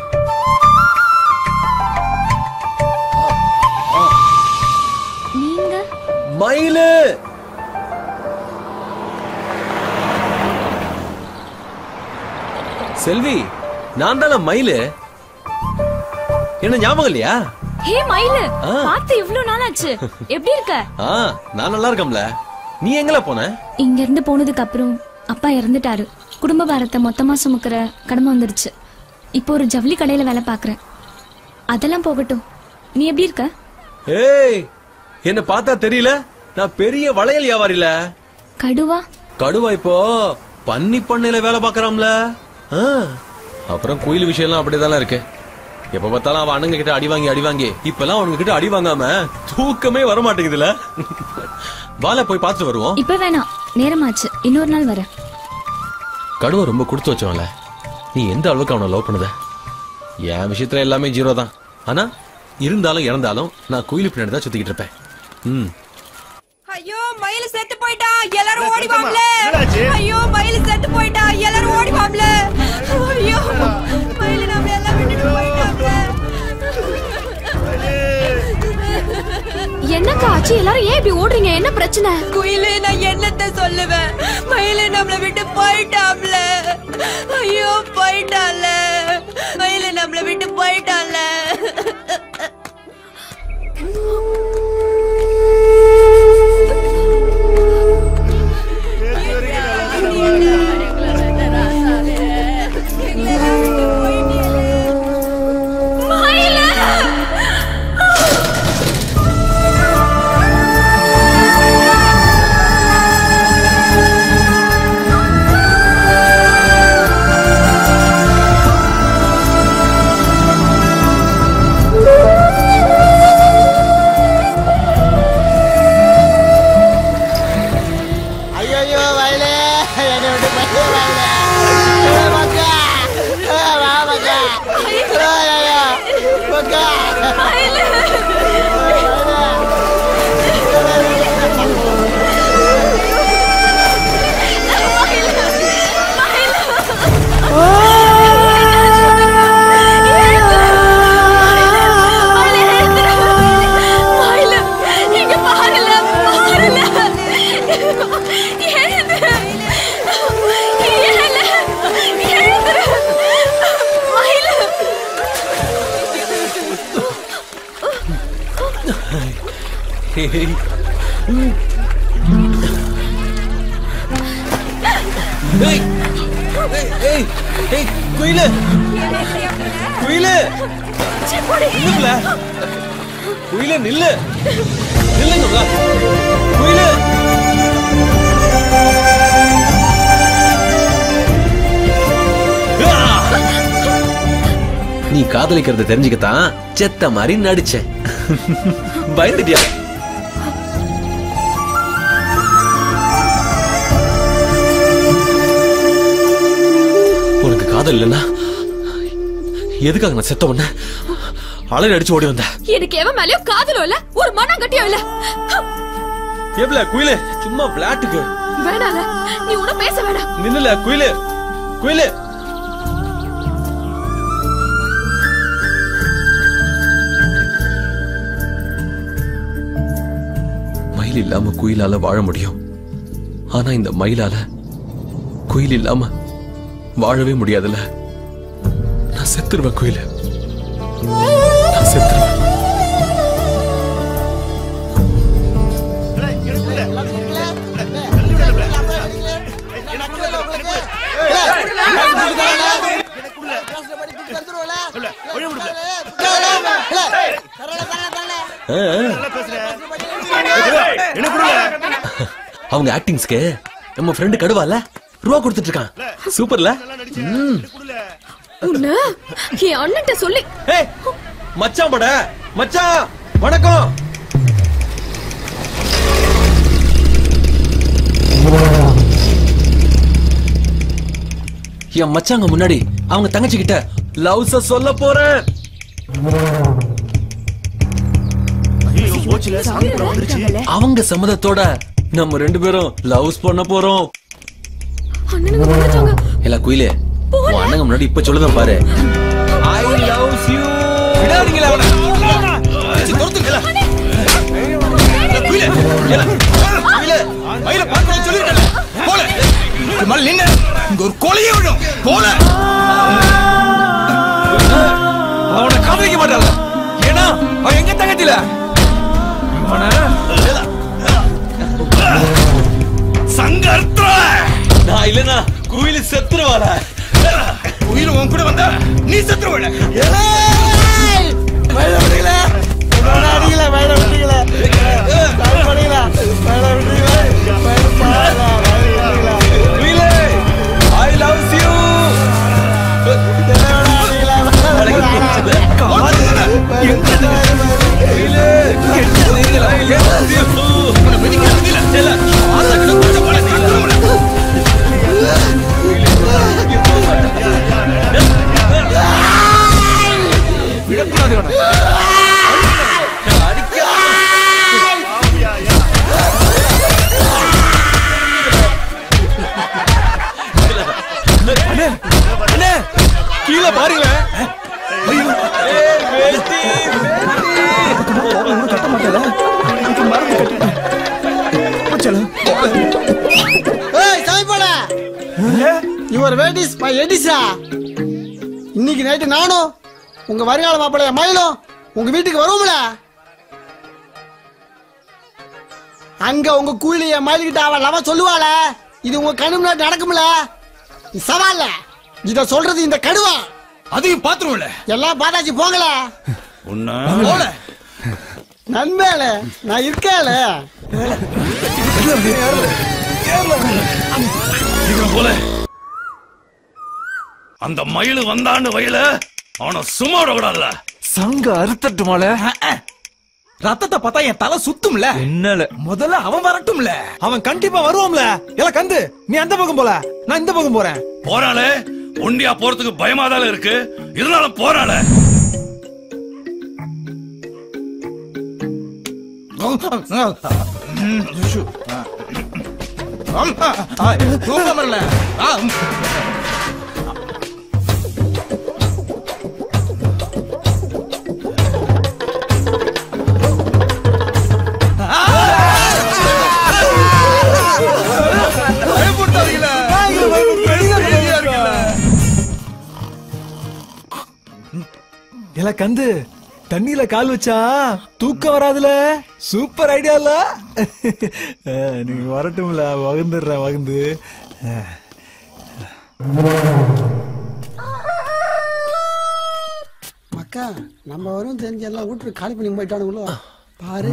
Speaker 9: நீங்க
Speaker 12: மயிலு செல்வி, நான் தான மயிலு. என்ன ஞாபகம் இல்லையா?
Speaker 9: ஹே மயிலு, பார்த்து இவ்ளோ நாள் ஆச்சு. எப்படி இருக்க?
Speaker 12: ஆ, நான் நல்லா இருக்கேன்ல. நீ எங்கல போன?
Speaker 9: இங்க இருந்து போனதுக்கு அப்புறம் அப்பா இறந்துட்டாரு. குடும்ப பாரத்தை மொத்தமா சுமக்கிற கடமை வந்துருச்சு. இப்போ ஒரு ஜவுளி கடையில வேலை பாக்குறேன். அதெல்லாம் போகட்டும், நீ எப்படி இருக்க?
Speaker 12: ஏய், என்ன பார்த்தா தெரியல? நான் பெரிய வளையல் வியாபாரில.
Speaker 9: கடுவா?
Speaker 12: கடுவா இப்போ பன்னி பண்ணையில வேலை பாக்குறாம்ல. அப்புறம் கோயில் விஷயம்லாம் அப்படியேதான் இருக்கு. எப்ப பார்த்தாலும் அவன் அண்ணங்க கிட்ட அடி வாங்கி அடி வாங்கி இப்பெல்லாம் அவனுங்க கிட்ட அடி வாங்காம தூக்கமே வர மாட்டேங்குதுல. வாழ போய் பார்த்துட்டு வருவோம்.
Speaker 9: இப்ப வேணாம், நேரமாச்சு. இன்னொரு நாள் வரேன்.
Speaker 12: கடுவா ரொம்ப கொடுத்து வச்சவன்ல. நீ எந்த அளவுக்கு அவனை லவ் பண்ணுத? என் விஷயத்துல எல்லாமே ஜீரோ தான். ஆனா இருந்தாலும் இறந்தாலும் நான் கோயிலுக்கு பின்னாடி தான் சுத்திக்கிட்டு இருப்பேன். ம்.
Speaker 14: ஐயோ மயில செத்து போயிட்டா, எல்லாரும் ஓடி வாம்ல. ஐயோ மயில செத்து போயிட்டா, எல்லாரும் ஓடி வாம்ல. ஐயோ மயில நம்மள எல்லாம் விட்டுட்டு போயிட்டாம்ல.
Speaker 8: என்னக்கா ஆச்சு? எல்லாரும் ஏன் இப்படி ஓடுறீங்க? என்ன பிரச்சனை?
Speaker 14: குயிலே, நான் என்னத்த சொல்லுவேன்? மயில நம்மள விட்டு போயிட்டாம்ல. ஐயோ போயிட்டால. மயில நம்மள விட்டு போயிட்டால.
Speaker 12: குயிலு, குயிலு, நில்லுங்களா? குயிலு நில்லு, நில்லுங்களா? குயிலு, நீ காதலிக்கிறத தெரிஞ்சுக்கத்தான் செத்த மாதிரி நடிச்சேன். பயந்துட்டியா? உனக்கு காதல் இல்லைன்னா எதுக்காக நான் செத்த உடனே அலறி அடிச்சு ஓடி வந்த?
Speaker 8: எனக்கு எவன் மேலயோ காதலும் இல்ல, ஒரு மண்ணாங்கட்டியும் இல்ல.
Speaker 12: ஏப்ல குயிலே, சும்மா விளையாட்டுக்கு.
Speaker 8: வேணால, நீ உன பேச வேணாம்.
Speaker 12: நின்னுல குயிலே, குயிலே. மயில் இல்லாம குயிலால வாழ முடியும். ஆனா இந்த மயிலால குயில் இல்லாம வாழவே முடியாதுல்ல. நான் செத்துருவேன் குயில, நான் செத்துருவேன். அவங்க ஆக்டிங்ஸ்க்கு நம்ம ஃப்ரெண்டு கடுவால ரூபா கொடுத்துட்டு இருக்கான். சூப்பர்ல.
Speaker 8: உன்ன என் அண்ணன்ட்ட சொல்லி.
Speaker 12: ஏய் மச்சான் பட மச்சான் வணக்கம். என் மச்சாங்க முன்னாடி அவங்க தங்கச்சி கிட்ட லவ்ஸ சொல்ல போறேன். அவங்க சம்மதத்தோட நம்ம ரெண்டு பேரும் லவ்ஸ் பண்ண போறோம். இல்ல குயிலே, உன் அண்ணங்க முன்னாடி இப்ப சொல்லுதான் பாரு. I love you. விடாதீங்களா அவனை. துரத்துங்களா. குயிலே, இல்ல. குயிலே, மயில பார்க்க சொல்லிருக்கல. போல. இந்த மாதிரி நின்னு இங்க ஒரு கொலையே விடும். போல. அவனை காதலிக்க மாட்டாள. ஏன்னா அவன் எங்க தங்கத்தில. அவன சங்கர்த்ர. நான் இல்லனா குயில செத்துருவாள. குயில உன் கூட வந்தா நீ செத்துருவல. ஏய்! மயில விடுங்களே. நான் அடிக்கல, மயில விடுங்களே. நான் பண்ணல. மயில விடுங்களே. மயில பாடல. மயில விடுங்களே. குயிலே, I love you. கீழே பாருங்க.
Speaker 10: இன்னைக்கு நைட்டு நானும் உங்க வருங்கால மாப்பிள்ளைய மயிலும் உங்க வீட்டுக்கு வருவோம்ல. அங்க உங்க கூலிய மயில்கிட்ட அவன் லவ சொல்லுவாள. இது உங்க கண்ணு முன்னாடி நடக்கும்ல. சவால்ல இத சொல்றது இந்த கடுவா.
Speaker 16: அதையும் பாத்துருவோம்ல. எல்லாம்
Speaker 10: பாத்தாச்சு போங்கல.
Speaker 16: போல
Speaker 10: நண்பேல நான் இருக்கேல.
Speaker 11: போல அந்த மயிலு வந்தான்னு வயல அவனை சும்மா விடக்கூடாதுல.
Speaker 17: சங்க அறுத்தட்டுமால.
Speaker 16: ரத்தத்தை பார்த்தா என் தலை சுத்தும்ல.
Speaker 17: என்னல
Speaker 16: முதல்ல அவன் வரட்டும்ல.
Speaker 17: அவன் கண்டிப்பா வருவான்ல. எல்லாம் கந்து நீ அந்த பக்கம் போல, நான் இந்த பக்கம் போறேன்.
Speaker 11: போறாளே, ஒண்டியா போறதுக்கு பயமாதால இருக்கு. இருந்தாலும் போறாளே.
Speaker 16: தூக்கம் வரல.
Speaker 17: எல்லாம் கந்து தண்ணியில கால் வச்சா தூக்கம் வராதுல. சூப்பர் ஐடியா இல்ல. நீங்க வரட்டும்ல, வகுந்துடுறேன் வகுந்து.
Speaker 10: மக்கா நம்ம வரும் தெரிஞ்சு எல்லாம் வீட்டுக்கு காலி பண்ணி போயிட்டானுங்களோ பாரு.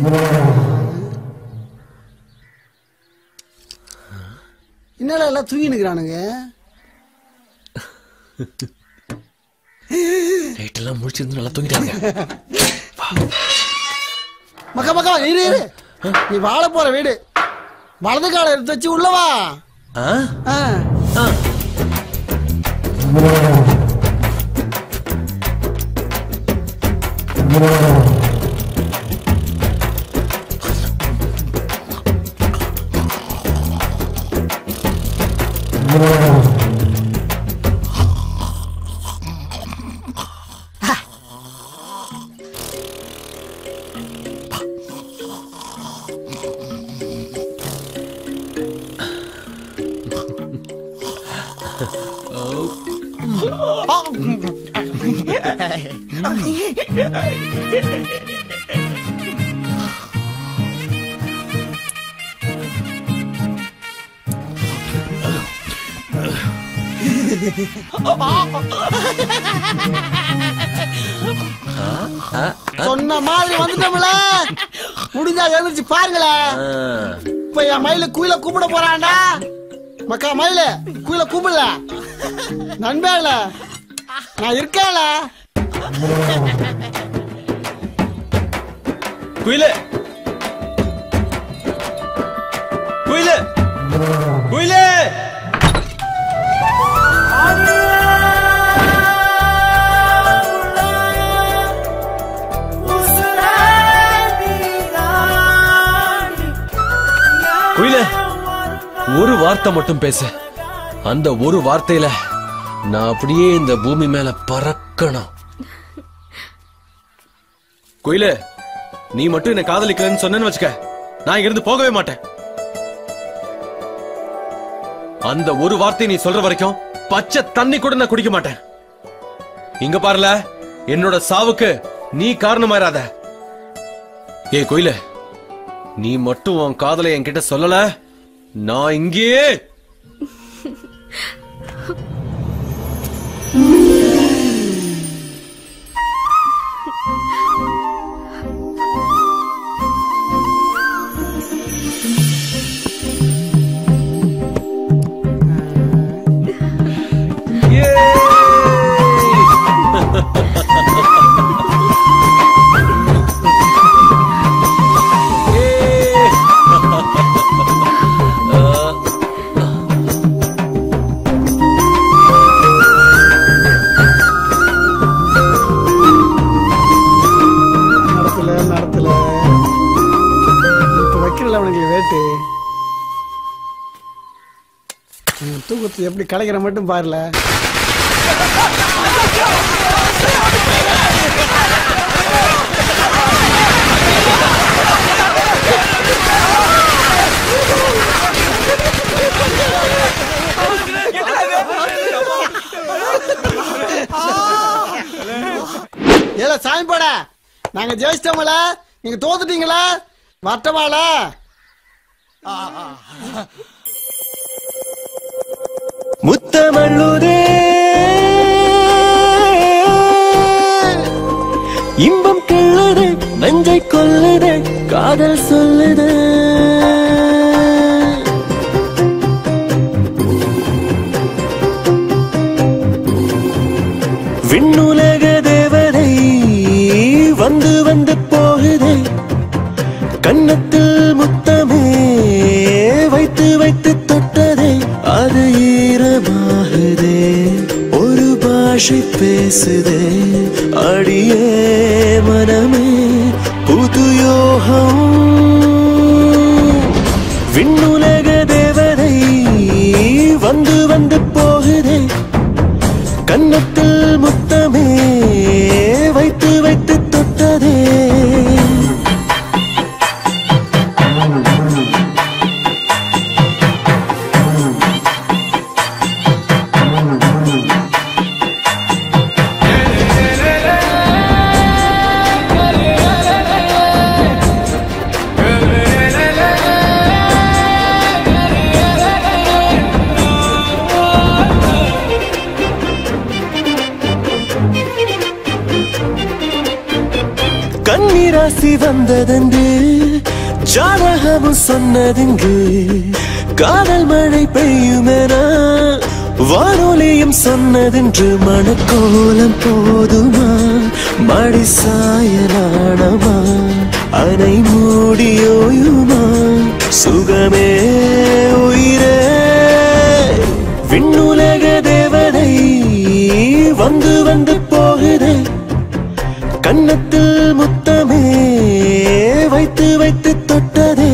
Speaker 10: என்னடா எல்லாம் தூங்கி நிக்கிறானுங்க.
Speaker 12: நைட்டெல்லாம் முடிச்சிருந்து நல்லா தூங்கிட்டாங்க.
Speaker 10: மக்கா மக்கா இரு இரு. நீ வாழ போற வீடு வலது கால எடுத்து வச்சு உள்ளவா. சொன்ன மாதிரி வந்துட்டோம்ல. முடிஞ்சா எழுந்திருச்சு பாருங்களேன். இப்ப என் மயில குயில கூப்பிட போறான்டா. மக்கா மயில குயில கூப்பிடல நண்பேல நான் இருக்கேன்ல.
Speaker 12: குயிலே குயிலே குயிலே குயிலே ஒரு வார்த்தை மட்டும் பேசு. அந்த ஒரு வார்த்தையில நான் அப்படியே இந்த பூமி மேல பறக்கணும். குயிலே நீ மட்டும் என்ன காதலிக்கலன்னு சொன்னேன்னு வச்சுக்க, நான் இங்க இருந்து போகவே மாட்டேன். அந்த ஒரு வார்த்தை நீ சொல்ற வரைக்கும் பச்சை தண்ணி கூட நான் குடிக்க மாட்டேன். இங்க பாருல, என்னோட சாவுக்கு நீ காரணமாயிராத. ஏ குயிலே, நீ மட்டும் உன் காதலை என்கிட்ட சொல்லல, நான் இங்கேயே
Speaker 10: தூக்கத்தை எப்படி கலைக்கிற மட்டும் பாருல. ஏல சாமி போட, நாங்க ஜெயிச்சிட்டோம்ல, நீங்க தோத்துட்டீங்களா? வட்டமால
Speaker 3: முத்தமல்லுதே இன்பம் கிள்ளுது, நஞ்சை கொல்லுது, காதல் சொல்லுது. விண்ணுலக தேவதை வந்து வந்து போகுதே, கன்னத்தில் முத்தமே வைத்து வைத்து தொட்டதே, அது ஈரமாகுதே, ஒரு பாஷை பேசுதே, அடியே மனமே புது யோகம். விண்ணுலக தேவதை வந்து வந்து போகுதே, கன்னத்தில் முத்தமே வைத்து வைத்து தொட்டதே. கன்னிராசி வந்ததென்று ஜாதகமும் சொன்னதென்று, காதல் மழை பெய்யுமென வானொலியும் சொன்னதென்று, மனக்கோலம் போதுமா மடி சாயலானமா, அனை மூடியோயுமா சுகமே உயிரே. விண்ணுலக தேவதை வந்து வந்து போகுதே, கன்னத்தில் முத்தமே வைத்து வைத்து தொட்டதே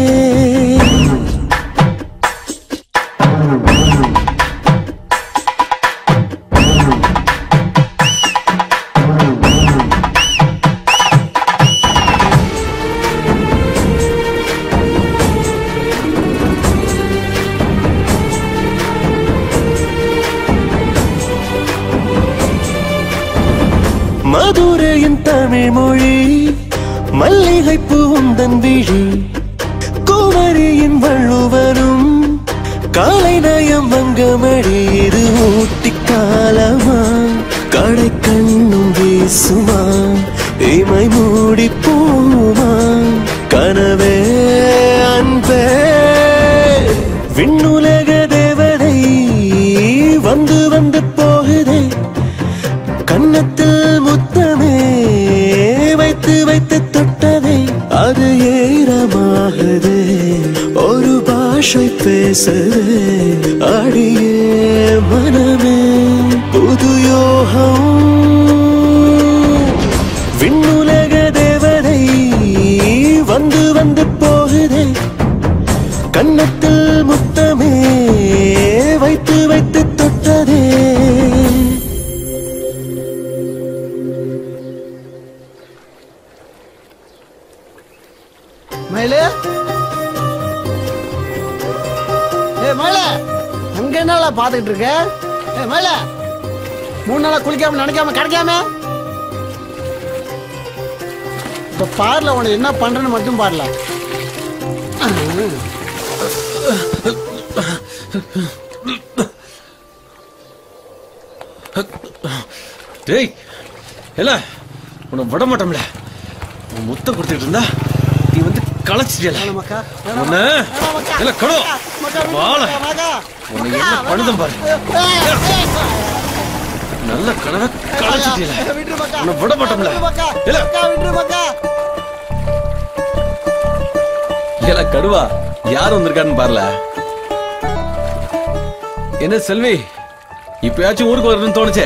Speaker 3: மதுரையின் தமிழ் மொழி மல்லிகை பூந்தன் விழி குமரியின் வள்ளுவரும் காலை நயம் வங்கமடி இது ஊட்டி காலமா கடை கண்ணும் வீசுமா இமை மூடி போமா கனவே அன்பே விண்ணுலக தேவதை வந்து வந்து போகுதே கன்னத்தில் முத்தமே வைத்து வைத்து தொட்டதே அது ஏறமாகுதே ஒரு பாஷை பேசுதே அடியே மனமே புது யோகம் விண்ணுலக தேவதை வந்து வந்து போகுதே கன்னத்தில் முத்தமே வைத்து வைத்து தொட்டதே
Speaker 10: மயிலு ஏ மயில அங்க என்னடா பாத்துக்கிட்டு இருக்க ஏ மயில மூணு நாளா குளிக்காம நினைக்காம கிடைக்காம இப்ப பாருல உனக்கு என்ன பண்றேன்னு மட்டும் பாருல
Speaker 12: டேய் இல்ல உன்னை விட மாட்டோம்ல உன் முத்தம் கொடுத்துட்டு இருந்தா நீ வந்து களைச்சிட்டியல உன்னை இல்ல கடோ வாழ உன்னை என்ன பண்ணுதும் பாரு நல்ல கனவை களைச்சிட்டியல உன்னை விட மாட்டோம்ல இல்ல இல்ல கடுவா யார் வந்திருக்கான்னு பாருல என்ன செல்வி இப்பயாச்சும் ஊருக்கு வரணும்னு தோணுச்சே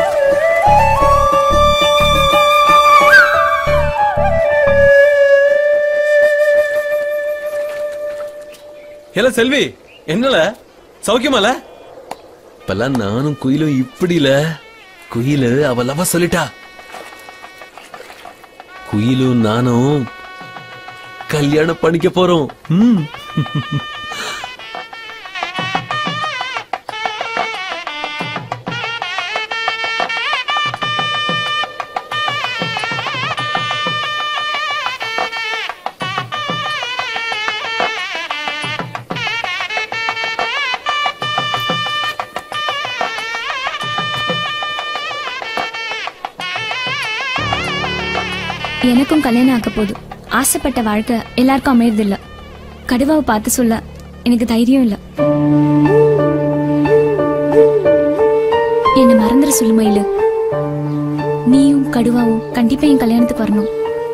Speaker 12: ஹலோ செல்வி என்னல சௌக்கியமால இப்பெல்லாம் நானும் குயிலும் இப்படில குயிலு அவ லவ சொல்லிட்டா குயிலும் நானும் கல்யாணம் பண்ணிக்க போறோம் ம்
Speaker 9: எனக்கும் கல்யாணம் ஆக்க போகுது. ஆசைப்பட்ட வாழ்க்கை எல்லாருக்கும் அமையறது இல்ல. கடுவாவை பார்த்து சொல்ல எனக்கு தைரியம் இல்ல. என்ன மறந்துட சொல்லு மயிலு. நீயும் கடுவாவும் கண்டிப்பா என் கல்யாணத்துக்கு வரணும்.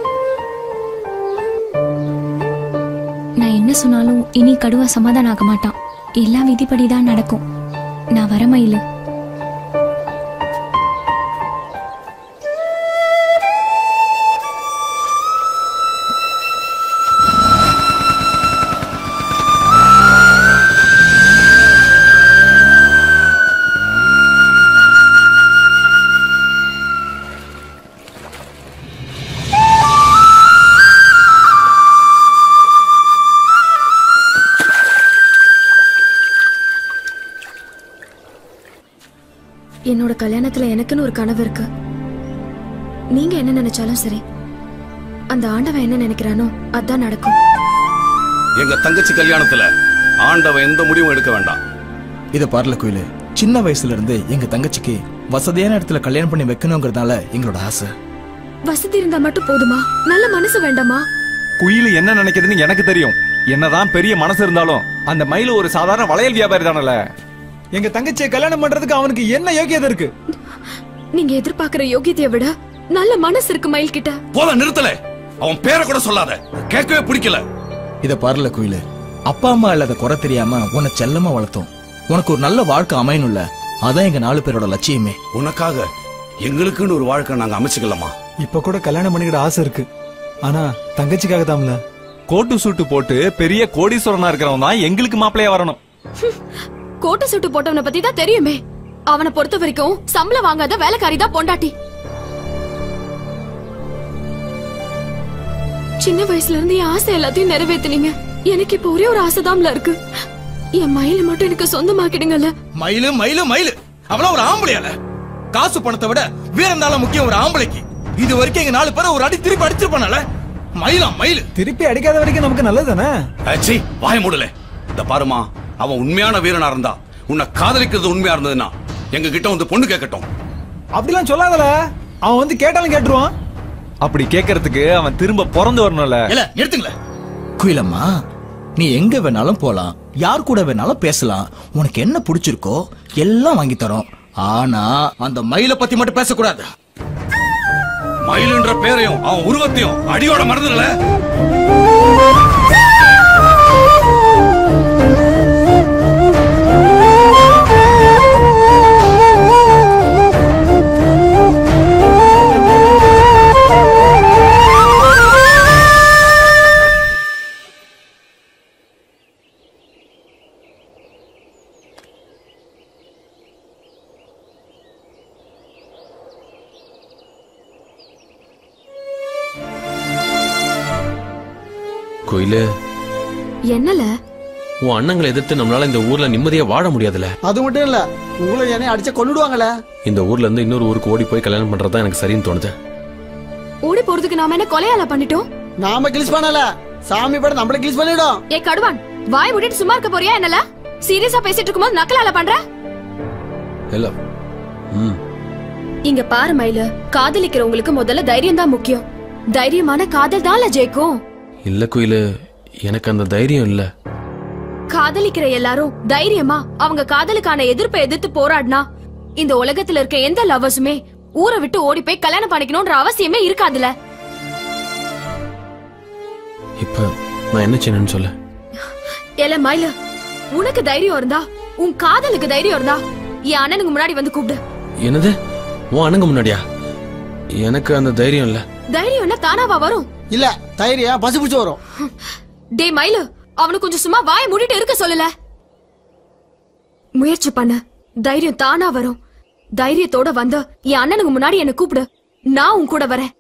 Speaker 9: நான் என்ன சொன்னாலும் இனி கடுவா சமாதானம் ஆக மாட்டான். எல்லாம் விதிப்படிதான் நடக்கும். நான் வர மயிலு.
Speaker 8: என்னோட கல்யாணத்துல எனக்குன்னு ஒரு கனவு இருக்கு. நீங்க என்ன நினைச்சாலும் சரி, அந்த ஆண்டவன் என்ன நினைக்கிறானோ அதான் நடக்கும்.
Speaker 11: எங்க தங்கச்சி கல்யாணத்துல ஆண்டவன் எந்த முடிவும் எடுக்க வேண்டாம்.
Speaker 17: இத பாருல கோயிலு, சின்ன வயசுல இருந்து எங்க தங்கச்சிக்கு வசதியான இடத்துல கல்யாணம் பண்ணி வைக்கணுங்கிறதால எங்களோட ஆசை.
Speaker 8: வசதி இருந்தா மட்டும் போதுமா? நல்ல மனசு வேண்டாமா?
Speaker 18: குயில் என்ன நினைக்குதுன்னு எனக்கு தெரியும். என்னதான் பெரிய மனசு இருந்தாலும் அந்த மயில ஒரு சாதாரண வளையல் வியாபாரி தானல.
Speaker 17: எங்க தங்கச்சியை கல்யாணம் பண்றதுக்கு அவனுக்கு என்ன யோகியதை இருக்கு?
Speaker 8: நீங்க எதிர்பார்க்கிற யோகியத்தைய விட நல்ல மனசு இருக்கு மயில் கிட்ட.
Speaker 11: போத நிறுத்தல. அவன் பேரை கூட சொல்லாத, கேட்கவே பிடிக்கல.
Speaker 17: இத பாருல கோயிலு, அப்பா அம்மா இல்லாத குறை தெரியாம உன்னை செல்லமா வளர்த்தோம். உனக்கு ஒரு நல்ல வாழ்க்கை அமையணும்ல, அதான் எங்க நாலு பேரோட லட்சியமே.
Speaker 11: உனக்காக எங்களுக்குன்னு ஒரு வாழ்க்கை நாங்க அமைச்சுக்கலாமா?
Speaker 17: இப்ப கூட கல்யாணம் பண்ணிக்கிட ஆசை இருக்கு. ஆனா தங்கச்சிக்காக தான்ல.
Speaker 18: கோட்டு சூட்டு போட்டு பெரிய கோடீஸ்வரனா இருக்கிறவன் தான் எங்களுக்கு மாப்பிள்ளையா வரணும்.
Speaker 8: கோட்டு சூட்டு போட்டவனை பத்தி தான் தெரியுமே. அவனை பொறுத்த வரைக்கும் சம்பளம் வாங்காத வேலைக்காரி தான் பொண்டாட்டி. சின்ன வயசுல இருந்து என் ஆசை எல்லாத்தையும் நிறைவேத்தினீங்க. எனக்கு இப்ப ஒரே ஒரு ஆசைதான்ல இருக்கு. என் மயில மட்டும் எனக்கு சொந்தமாக்கிடுங்கல்ல.
Speaker 16: மயிலு மயிலு மயிலு அவளா ஒரு ஆம்பளையால. காசு பணத்தை விட வீரந்தால முக்கியம் ஒரு ஆம்பளைக்கு. இது வரைக்கும் எங்க நாலு பேரை ஒரு அடி திருப்பி அடிச்சிருப்பானால. மயிலா மயிலு
Speaker 17: திருப்பி அடிக்காத வரைக்கும் நமக்கு நல்லது தானே.
Speaker 11: ஆச்சி வாய மூடல. இந்த பாருமா, அவன் உண்மையான வீரனா இருந்தா, உன்னை காதலிக்கிறது உண்மையா இருந்ததுன்னா எங்க கிட்ட வந்து பொண்ணு கேட்கட்டும்.
Speaker 17: அப்படிலாம் சொல்லாதல. அவன் வந்து கேட்டாலும் கேட்டுருவான்.
Speaker 18: அப்படி கேட்கறதுக்கு அவன் திரும்ப பிறந்து வரணும்ல.
Speaker 16: இல்ல எடுத்துங்கள.
Speaker 19: குயிலம்மா, நீ எங்க வேணாலும் போலாம், யார் கூட வேணாலும் பேசலாம். உனக்கு என்ன பிடிச்சிருக்கோ எல்லாம் வாங்கி தரோம். ஆனா
Speaker 16: அந்த மயில பத்தி மட்டும் பேசக்கூடாது.
Speaker 11: மயிலுன்ற பேரையும் அவன் உருவத்தையும் அடியோட மறந்துடல.
Speaker 12: கோயிலு,
Speaker 8: என்னல
Speaker 12: உன் அண்ணங்களை எதிர்த்து நம்மளால இந்த ஊர்ல நிம்மதியா வாழ முடியாதுல.
Speaker 10: அது மட்டும் இல்ல, உங்களை என்னை அடிச்ச கொன்னுடுவாங்கல.
Speaker 12: இந்த ஊர்ல இருந்து இன்னொரு ஊருக்கு ஓடி போய் கல்யாணம் பண்றதா எனக்கு சரின்னு தோணுது.
Speaker 8: ஓடி போறதுக்கு நாம என்ன கொலையால பண்ணிட்டோம்?
Speaker 10: நாம கிளிஸ் பண்ணல, சாமி படம் நம்மள கிளிஸ் பண்ணிடும்.
Speaker 8: ஏ கடுவான், வாய் விட்டுட்டு சும்மா இருக்க போறியா என்னல? சீரியஸா பேசிட்டு இருக்கும்போது நக்கலால பண்ற?
Speaker 12: இல்ல. ம்.
Speaker 8: இங்க பாரு மயில, காதலிக்கிறவங்களுக்கு முதல்ல தைரியம் தான் முக்கியம். தைரியமான காதல் தான்ல ஜெயிக்கும்.
Speaker 12: இல்ல கோயிலு, எனக்கு அந்த தைரியம் இல்ல.
Speaker 8: காதலிக்கிற எல்லாரும் தைரியமா அவங்க காதலுக்கான எதிர்ப்பை எதிர்த்து போராடினா இந்த உலகத்துல இருக்க எந்த லவ்வர்ஸுமே ஊரை விட்டு ஓடி போய் கல்யாணம் பண்ணிக்கணும்ன்ற அவசியமே இருக்காதுல.
Speaker 12: இப்ப நான் என்ன செய்யணும்னு சொல்ல.
Speaker 8: ஏல மயில, உனக்கு தைரியம் இருந்தா, உன் காதலுக்கு தைரியம் இருந்தா என் அண்ணனுக்கு முன்னாடி வந்து கூப்பிடு.
Speaker 12: என்னது? உன் அண்ணங்க முன்னாடியா? எனக்கு அந்த தைரியம் இல்ல.
Speaker 8: தைரியம் என்ன தானாவா வரும்?
Speaker 10: இல்ல, தைரியம் பசி பிடிச்சு வரும்.
Speaker 8: டே மயிலு, அவனுக்கு கொஞ்சம் சும்மா வாய மூடிட்டு இருக்க சொல்லல. முயற்சி பண்ண, தைரியம் தானா வரும். தைரியத்தோட வந்த என் அண்ணனுக்கு முன்னாடி என்ன கூப்பிடு, நான் உன் கூட வரேன்.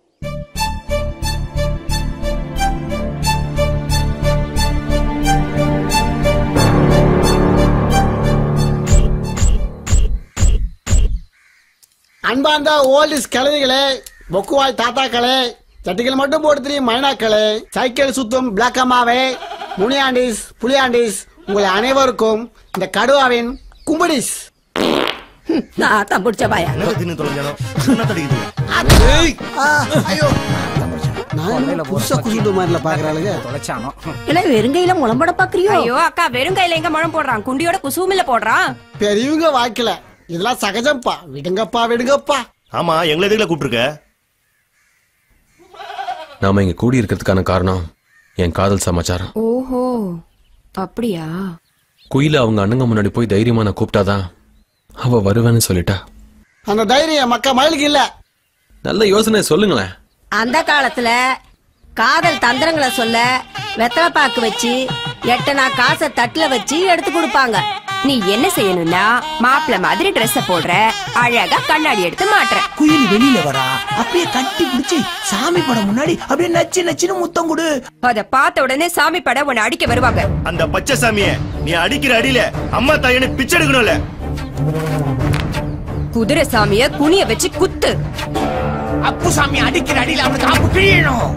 Speaker 10: அன்பார்ந்த ஓல்டிஸ் கிழவிகளே, பொக்குவாய் தாத்தாக்களே, சட்டிகள் மட்டும் போட்டு தெரியும் மைனாக்களே, சைக்கிள் சுத்தும் பிளாக் அம்மாவே, முனியாண்டிஸ் புலியாண்டிஸ், உங்களை அனைவருக்கும் இந்த கடுவாவின் கும்படிஸ்.
Speaker 14: நான் தான் பிடிச்ச பாயா. வெறுங்கையில முளம்பட பாக்குறியோ? ஐயோ அக்கா, வெறுங்கையில எங்க முளம் போடுறான், குண்டியோட குசுமில்ல போடுறான்.
Speaker 10: பெரியவங்க வாய்க்கல, இதெல்லாம் சகஜம்ப்பா. விடுங்கப்பா விடுங்கப்பா.
Speaker 5: ஆமா, எங்களை எதுல கூப்பிட்டுருக்க?
Speaker 12: நாம இங்க கூடி இருக்கிறதுக்கான காரணம் என் காதல் சமாச்சாரம்.
Speaker 14: ஓஹோ, அப்படியா?
Speaker 12: குயில அவங்க அண்ணங்க முன்னாடி போய் தைரியமா நான் கூப்பிட்டாதான் அவ வருவேன்னு சொல்லிட்டா.
Speaker 10: அந்த தைரியம் மக்கா மயிலுக்கு இல்ல.
Speaker 12: நல்ல யோசனை சொல்லுங்களேன்.
Speaker 14: அந்த காலத்துல காதல் தந்திரங்களை சொல்ல வெத்தலை பாக்கு வச்சு எட்டனா காசை தட்டுல வச்சு எடுத்து கொடுப்பாங்க. நீ என்ன செய்யணும்னா, மாப்பிள்ள மாதிரி ட்ரெஸ் போடுற, அழகா கண்ணாடி எடுத்து மாட்டுற.
Speaker 19: குயில் வெளியில வரா, அப்படியே கட்டி பிடிச்சி சாமி படம் முன்னாடி அப்படியே நச்சு நச்சுன்னு முத்தம் கொடு.
Speaker 14: அத பார்த்த உடனே சாமி படம் உன்னை அடிக்க வருவாங்க.
Speaker 5: அந்த பச்சை சாமிய நீ அடிக்கிற அடியில அம்மா தாயனை பிச்சை எடுக்கணும்ல.
Speaker 14: குதிரை சாமிய குனிய வச்சு குத்து.
Speaker 19: அப்பு சாமி அடிக்கிற அடியில அவனுக்கு அப்பு கிழியணும்.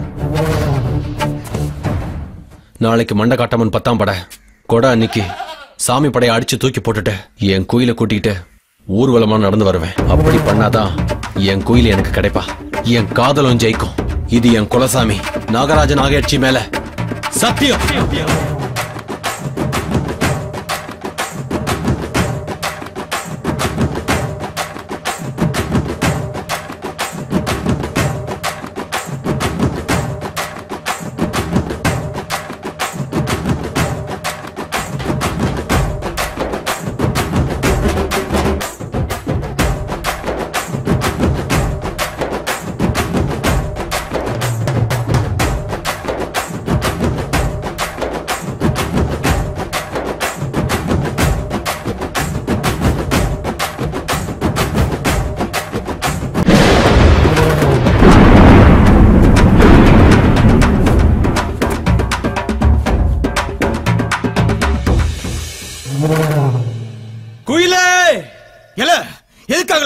Speaker 12: நாளைக்கு மண்ட காட்டாமன் பத்தாம் பட கொடை அன்னைக்கு சாமி படையை அடிச்சு தூக்கி போட்டுட்டு என் கோயிலை கூட்டிக்கிட்டு ஊர்வலமா நடந்து வருவேன். அப்படி பண்ணாதான் என் கோயில் எனக்கு கிடைப்பா. என் காதலும் ஜெயிக்கும். இது என் குலசாமி நாகராஜ நாகேட்சி மேல சத்தியம்.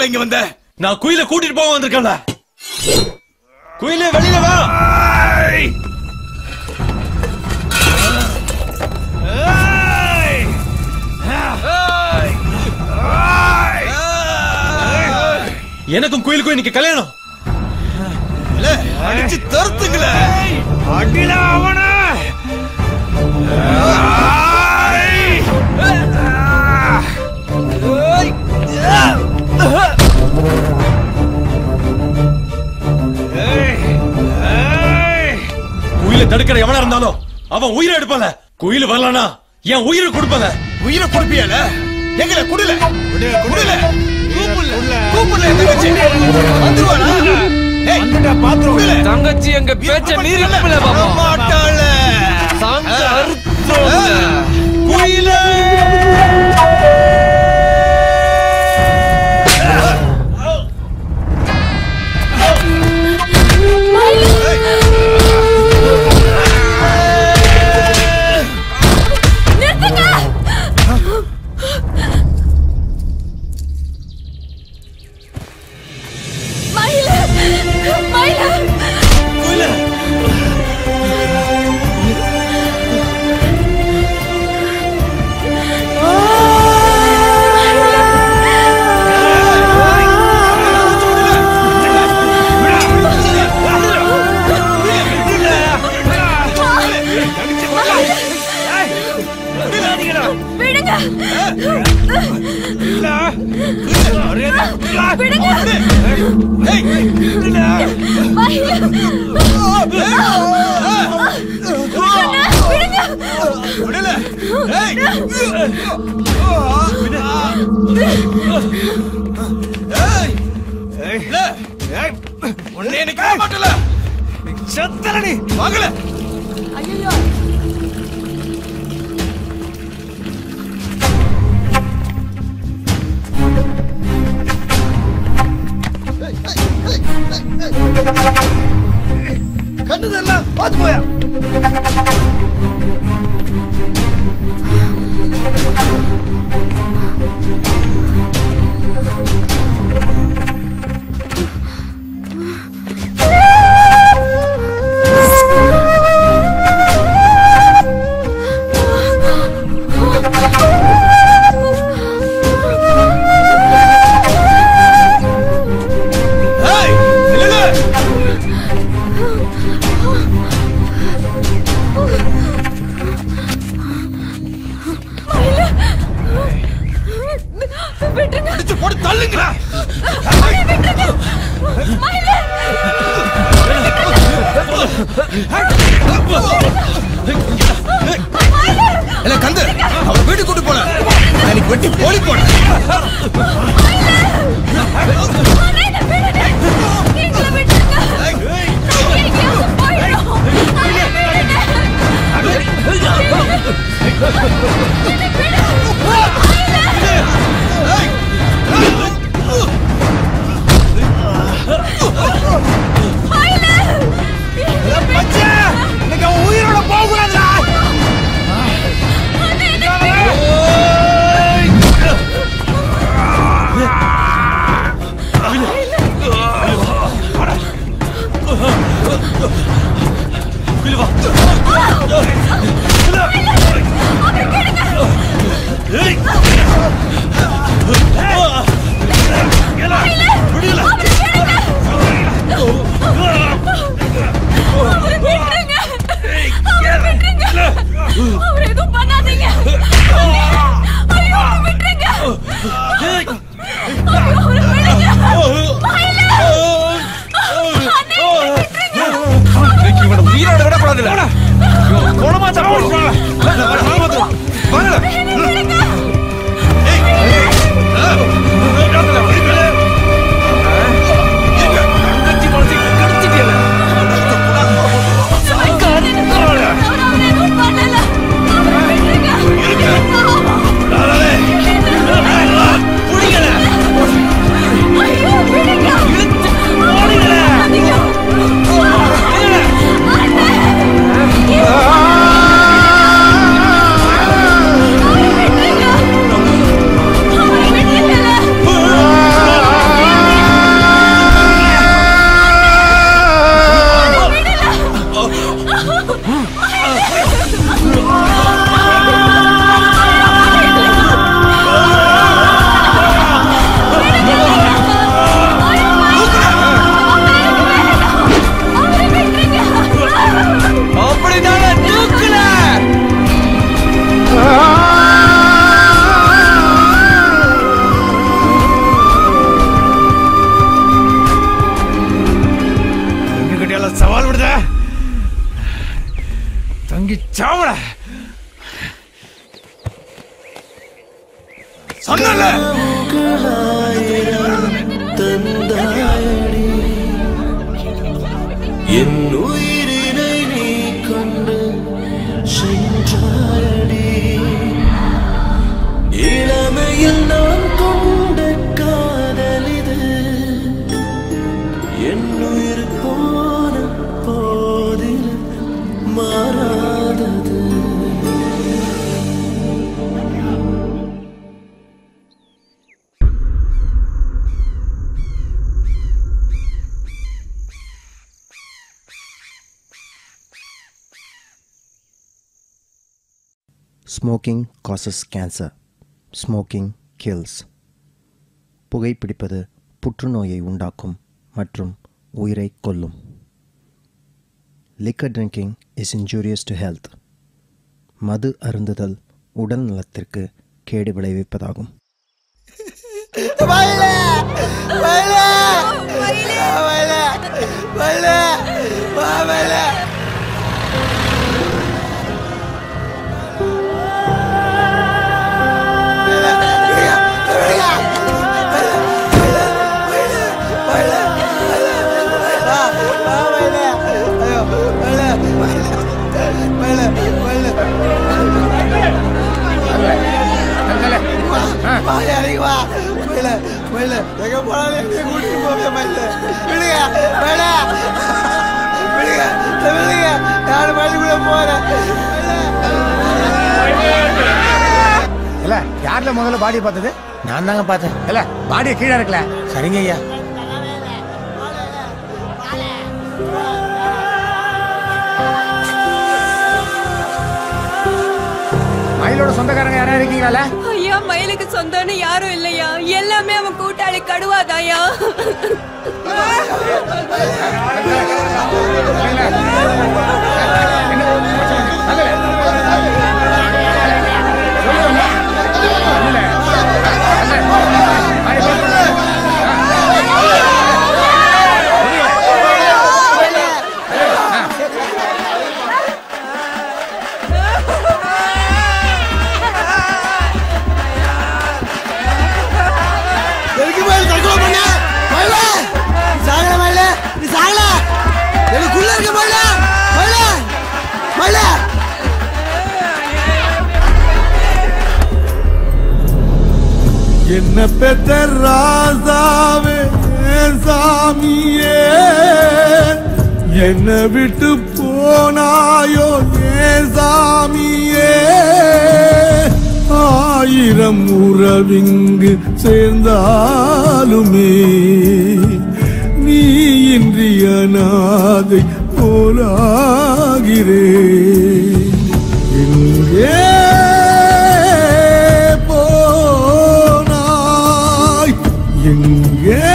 Speaker 16: இங்க வந்த?
Speaker 12: நான் குயில கூட்டிட்டு போக வந்திருக்கேன்ல. குயிலே வெளியில வா. எனக்கும் குயிலுக்கும் இன்னைக்கு கல்யாணம்.
Speaker 16: அடிச்சு தருத்துங்களே. அடில அவன.
Speaker 12: குயில தடுக்கிற எவனா இருந்தாலும் அவன் உயிரை எடுப்பல. குயில் வரலனா என் உயிரை கொடுப்பல.
Speaker 16: உயிரை கொடுப்பியால? எங்கல குடுல குடுல கூப்புல கூப்புல தங்கச்சி வந்துருவானா? ஏய் வந்துடா பாத்ரூம்.
Speaker 15: தங்கச்சி எங்க பேச்ச மீறிப்பல பாப்பா.
Speaker 16: மாட்டாள
Speaker 15: சாங்க அர்த்தம்
Speaker 16: குயில. உன்னை எனக்கு மாட்டல சத்தனடி வாங்கல. ஐயோ கண்டதெல்லாம் பாத்து போயா. கந்து அவன் வீட்டு கூட்டு போன எனக்கு வெட்டி போலி போன. உயிரோட போகக்கூடாதுடா.
Speaker 18: தங்கி சாவல சொன்னல
Speaker 3: தந்தாயடி என் உயிரினை நீ கொண்டு சென்றாயடி இளமையில் நான் கொண்ட காதலிது என் உயிர் போன போதில் மாறாதது.
Speaker 1: Smoking causes cancer. Smoking kills. புகைப்பிடிப்பது புற்றுநோயை உண்டாக்கும் மற்றும் உயிரை கொல்லும். Liquor drinking is injurious to health. மது அருந்துதல் உடல் நலத்திற்கு கேடு விளைவிப்பதாகும்.
Speaker 4: யார்ல முதல்ல பாடி பார்த்தது? நான் தாங்க பார்த்தேன். இல்ல பாடியை கீழே இருக்கல. சரிங்க ஐயா. மயிலோட சொந்தக்காரங்க யாரா இருக்கீங்களா?
Speaker 14: ஐயா மயிலுக்கு சொந்தம்னு யாரும் இல்லையா, எல்லாமே அவன் கூட்டாளி கடுவாதாயா.
Speaker 3: என்ன பெத்த ராசாவே சாமியே, என்ன விட்டு போனாயோ ஏ சாமியே. ஆயிரம் உறவிங்கு சேர்ந்தாலுமே நீ இன்றி அநாதை போலாகிறே. இங்கே எங்கே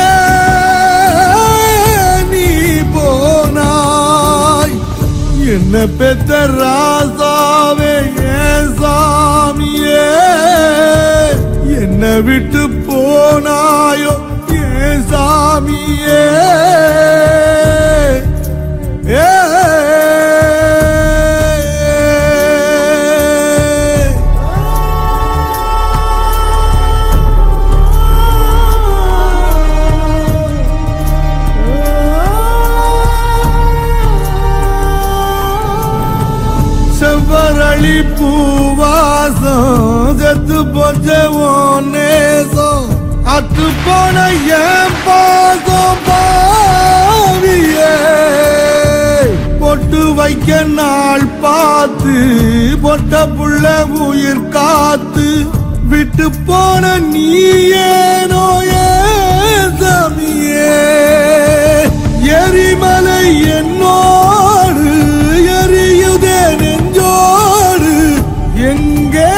Speaker 3: நீ போனாய், என்ன பெத்த ராசாவே ஏன் சாமியே, என்ன விட்டு போனாயோ ஏன் சாமியே. ஏ செவ்வரளி பூவாசம் செத்து போச்ச நேசம், அத்து போன என் பாசம் பாவியே. பொட்டு வைக்க நாள் பார்த்து பொட்ட புள்ள உயிர் காத்து விட்டு போன நீ ஏனோ ஏன் சாமியே. எரிமலை என்னோடு எரியுதே நெஞ்சோடு, எங்கே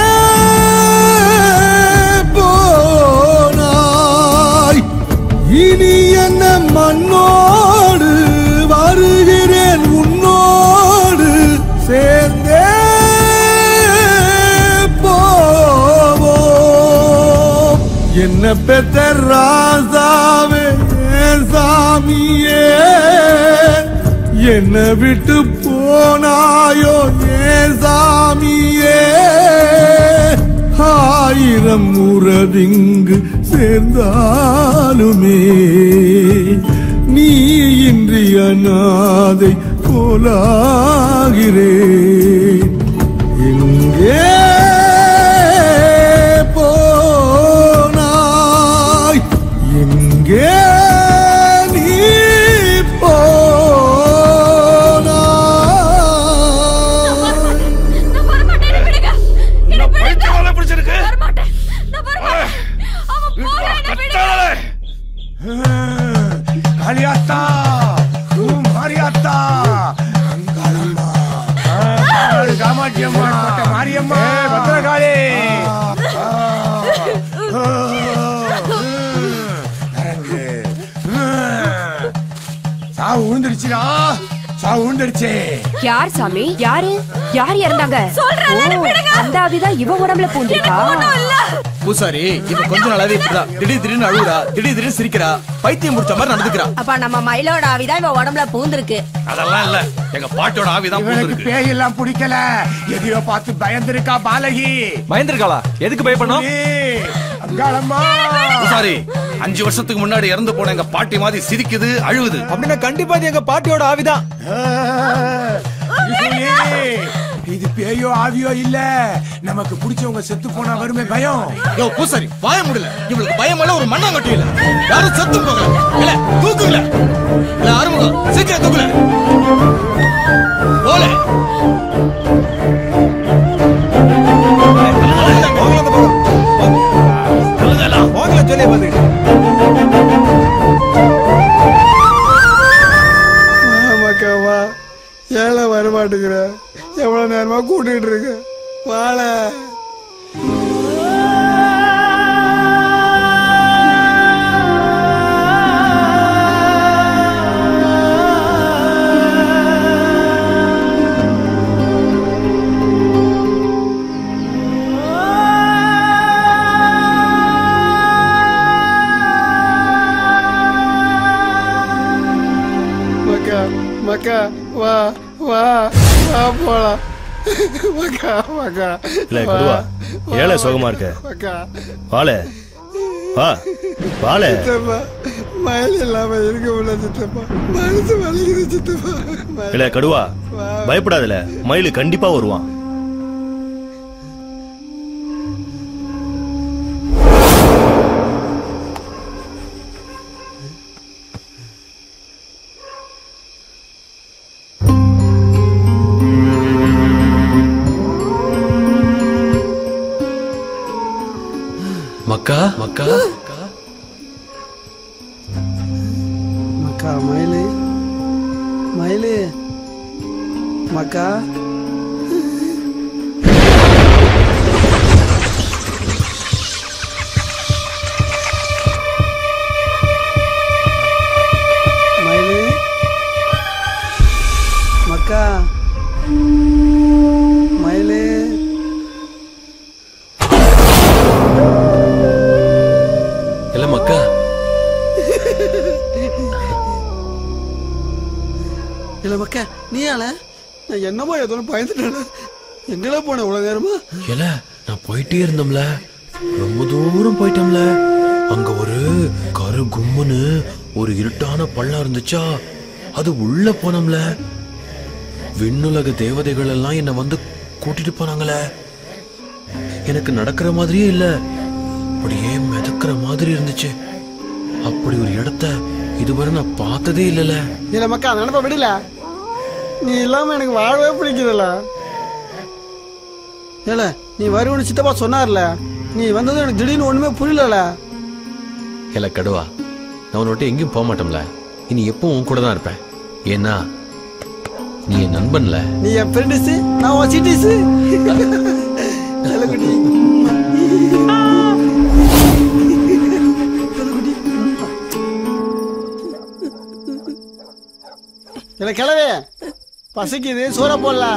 Speaker 3: போனாய், இனி என்ன மண்ணோடு வருகிறேன் உன்னோடு சேர்ந்தே போவோம். என்ன பெத்த ராசாவே சாமியே, என்னை விட்டு போனாயோ ஏன் சாமியே ஆயிரம் உறவிங்கு சேர்ந்தாலுமே நீ இன்றி அநாதை போலாகிறேன் எங்கே போனாய் எங்கே நீ
Speaker 16: காளியாத்தா மாரியாத்தா அங்காளம்மா காமாட்சியம்மா மாரியம்மா பத்திரகாளி சாவு விழுந்துடுச்சுடா சாவு விழுந்துடுச்சு.
Speaker 14: யார் சாமி? யாரு யார் இறந்தாங்க? அந்த ஆவிதான் இவ உடம்புல பூந்திருக்கா?
Speaker 16: பூசாரி இவ கொஞ்ச நாளாவே இப்படிதான் திடீர் திடீர்னு அழுகுறா, திடீர் திடீர்னு சிரிக்கிறா, பைத்தியம் முடிச்ச மாதிரி நடந்துக்கிறா.
Speaker 14: அப்ப நம்ம மயிலோட ஆவிதான் இவ உடம்புல பூந்திருக்கு.
Speaker 11: அதெல்லாம் இல்ல, எங்க பாட்டோட ஆவிதான் பூந்திருக்கு.
Speaker 16: பேய் எல்லாம் பிடிக்கல, எதையோ பார்த்து பயந்திருக்கா பாலகி.
Speaker 18: பயந்திருக்காளா? எதுக்கு பயப்படணும்?
Speaker 11: பூசாரி அஞ்சு வருஷத்துக்கு முன்னாடி இறந்து போன எங்க பாட்டி மாதிரி சிரிக்குது, அழுகுது.
Speaker 17: அப்படின்னா கண்டிப்பா எங்க பாட்டியோட ஆவிதான்.
Speaker 16: இது பேயோ ஆவியோ இல்ல, நமக்கு பிடிச்சவங்க செத்து போனா வருமே பயம். யோ பூசாரி வாய முடியல, இவளுக்கு பயம் இல்ல, ஒரு மண்ணாங்கட்டி இல்ல, யாரும் செத்து போகல. இல்ல தூக்குங்கள, இல்ல ஆரம்பம் சீக்கிரம் தூக்குல போல.
Speaker 17: சொல்லி பாத்து
Speaker 3: மக்கா ஏழை வரமாட்டேங்கிற, எவ்வளவு நேரமா கூட்டிட்டு இருக்க வாழ. மக்கா வா வா வா போலாம். மக்கா மக்கா
Speaker 5: இல்ல குருவா, ஏழை சோகமா இருக்க.
Speaker 3: மக்கா
Speaker 5: வாழ வா வாழ.
Speaker 3: சித்தப்பா மயில் இல்லாம இருக்க முடியல சித்தப்பா, மனசு வலிக்குது சித்தப்பா.
Speaker 5: இல்ல கடுவா பயப்படாதல, மயிலு கண்டிப்பா வருவான்.
Speaker 12: மக்கா மக்கா
Speaker 10: மக்கா மயிலு மயிலு மக்கா மயிலு மக்கா மயிலு
Speaker 12: இல்ல மக்கா.
Speaker 10: இல்ல மக்கா நீ ஆள நான் என்னமோ ஏதோ பயந்துட்டேன். எங்கெல்லாம் போன இவ்வளவு நேரமா?
Speaker 12: இல்ல நான் போயிட்டே இருந்தோம்ல, ரொம்ப தூரம் போயிட்டோம்ல, அங்க ஒரு கரு கும்முன்னு ஒரு இருட்டான பள்ளம் இருந்துச்சா, அது உள்ள போனோம்ல. விண்ணுலக தேவதைகள் எல்லாம் என்ன வந்து கூட்டிட்டு போனாங்களே. எனக்கு நடக்கிற மாதிரியே இல்ல, அப்படியே மிதக்கிற மாதிரி இருந்துச்சு. அப்படி ஒரு இடத்த இதுவரை நான் பார்த்ததே இல்லல.
Speaker 10: இல்ல மக்கா நினைப்ப விடல, நீ இல்லாம எனக்கு வாழவே பிடிக்குதுல்ல. ஏல நீ வருவனு சித்தப்பா சொன்னார்ல, நீ வந்தது எனக்கு திடீர்னு ஒண்ணுமே புரியல.
Speaker 12: இல்ல கடுவா, நான் உன்னை எங்கேயும் போக மாட்டோம்ல, இனி எப்பவும் உன் கூட தான் இருப்பேன். ஏன்னா நீ என் நண்பன்ல.
Speaker 10: நீ என் ஃப்ரெண்ட்ஸ், நான் உன் சிட்டிஸ். செல்லக்குட்டி இல்ல கிளவே பசிக்குது, சோற போடலாம்.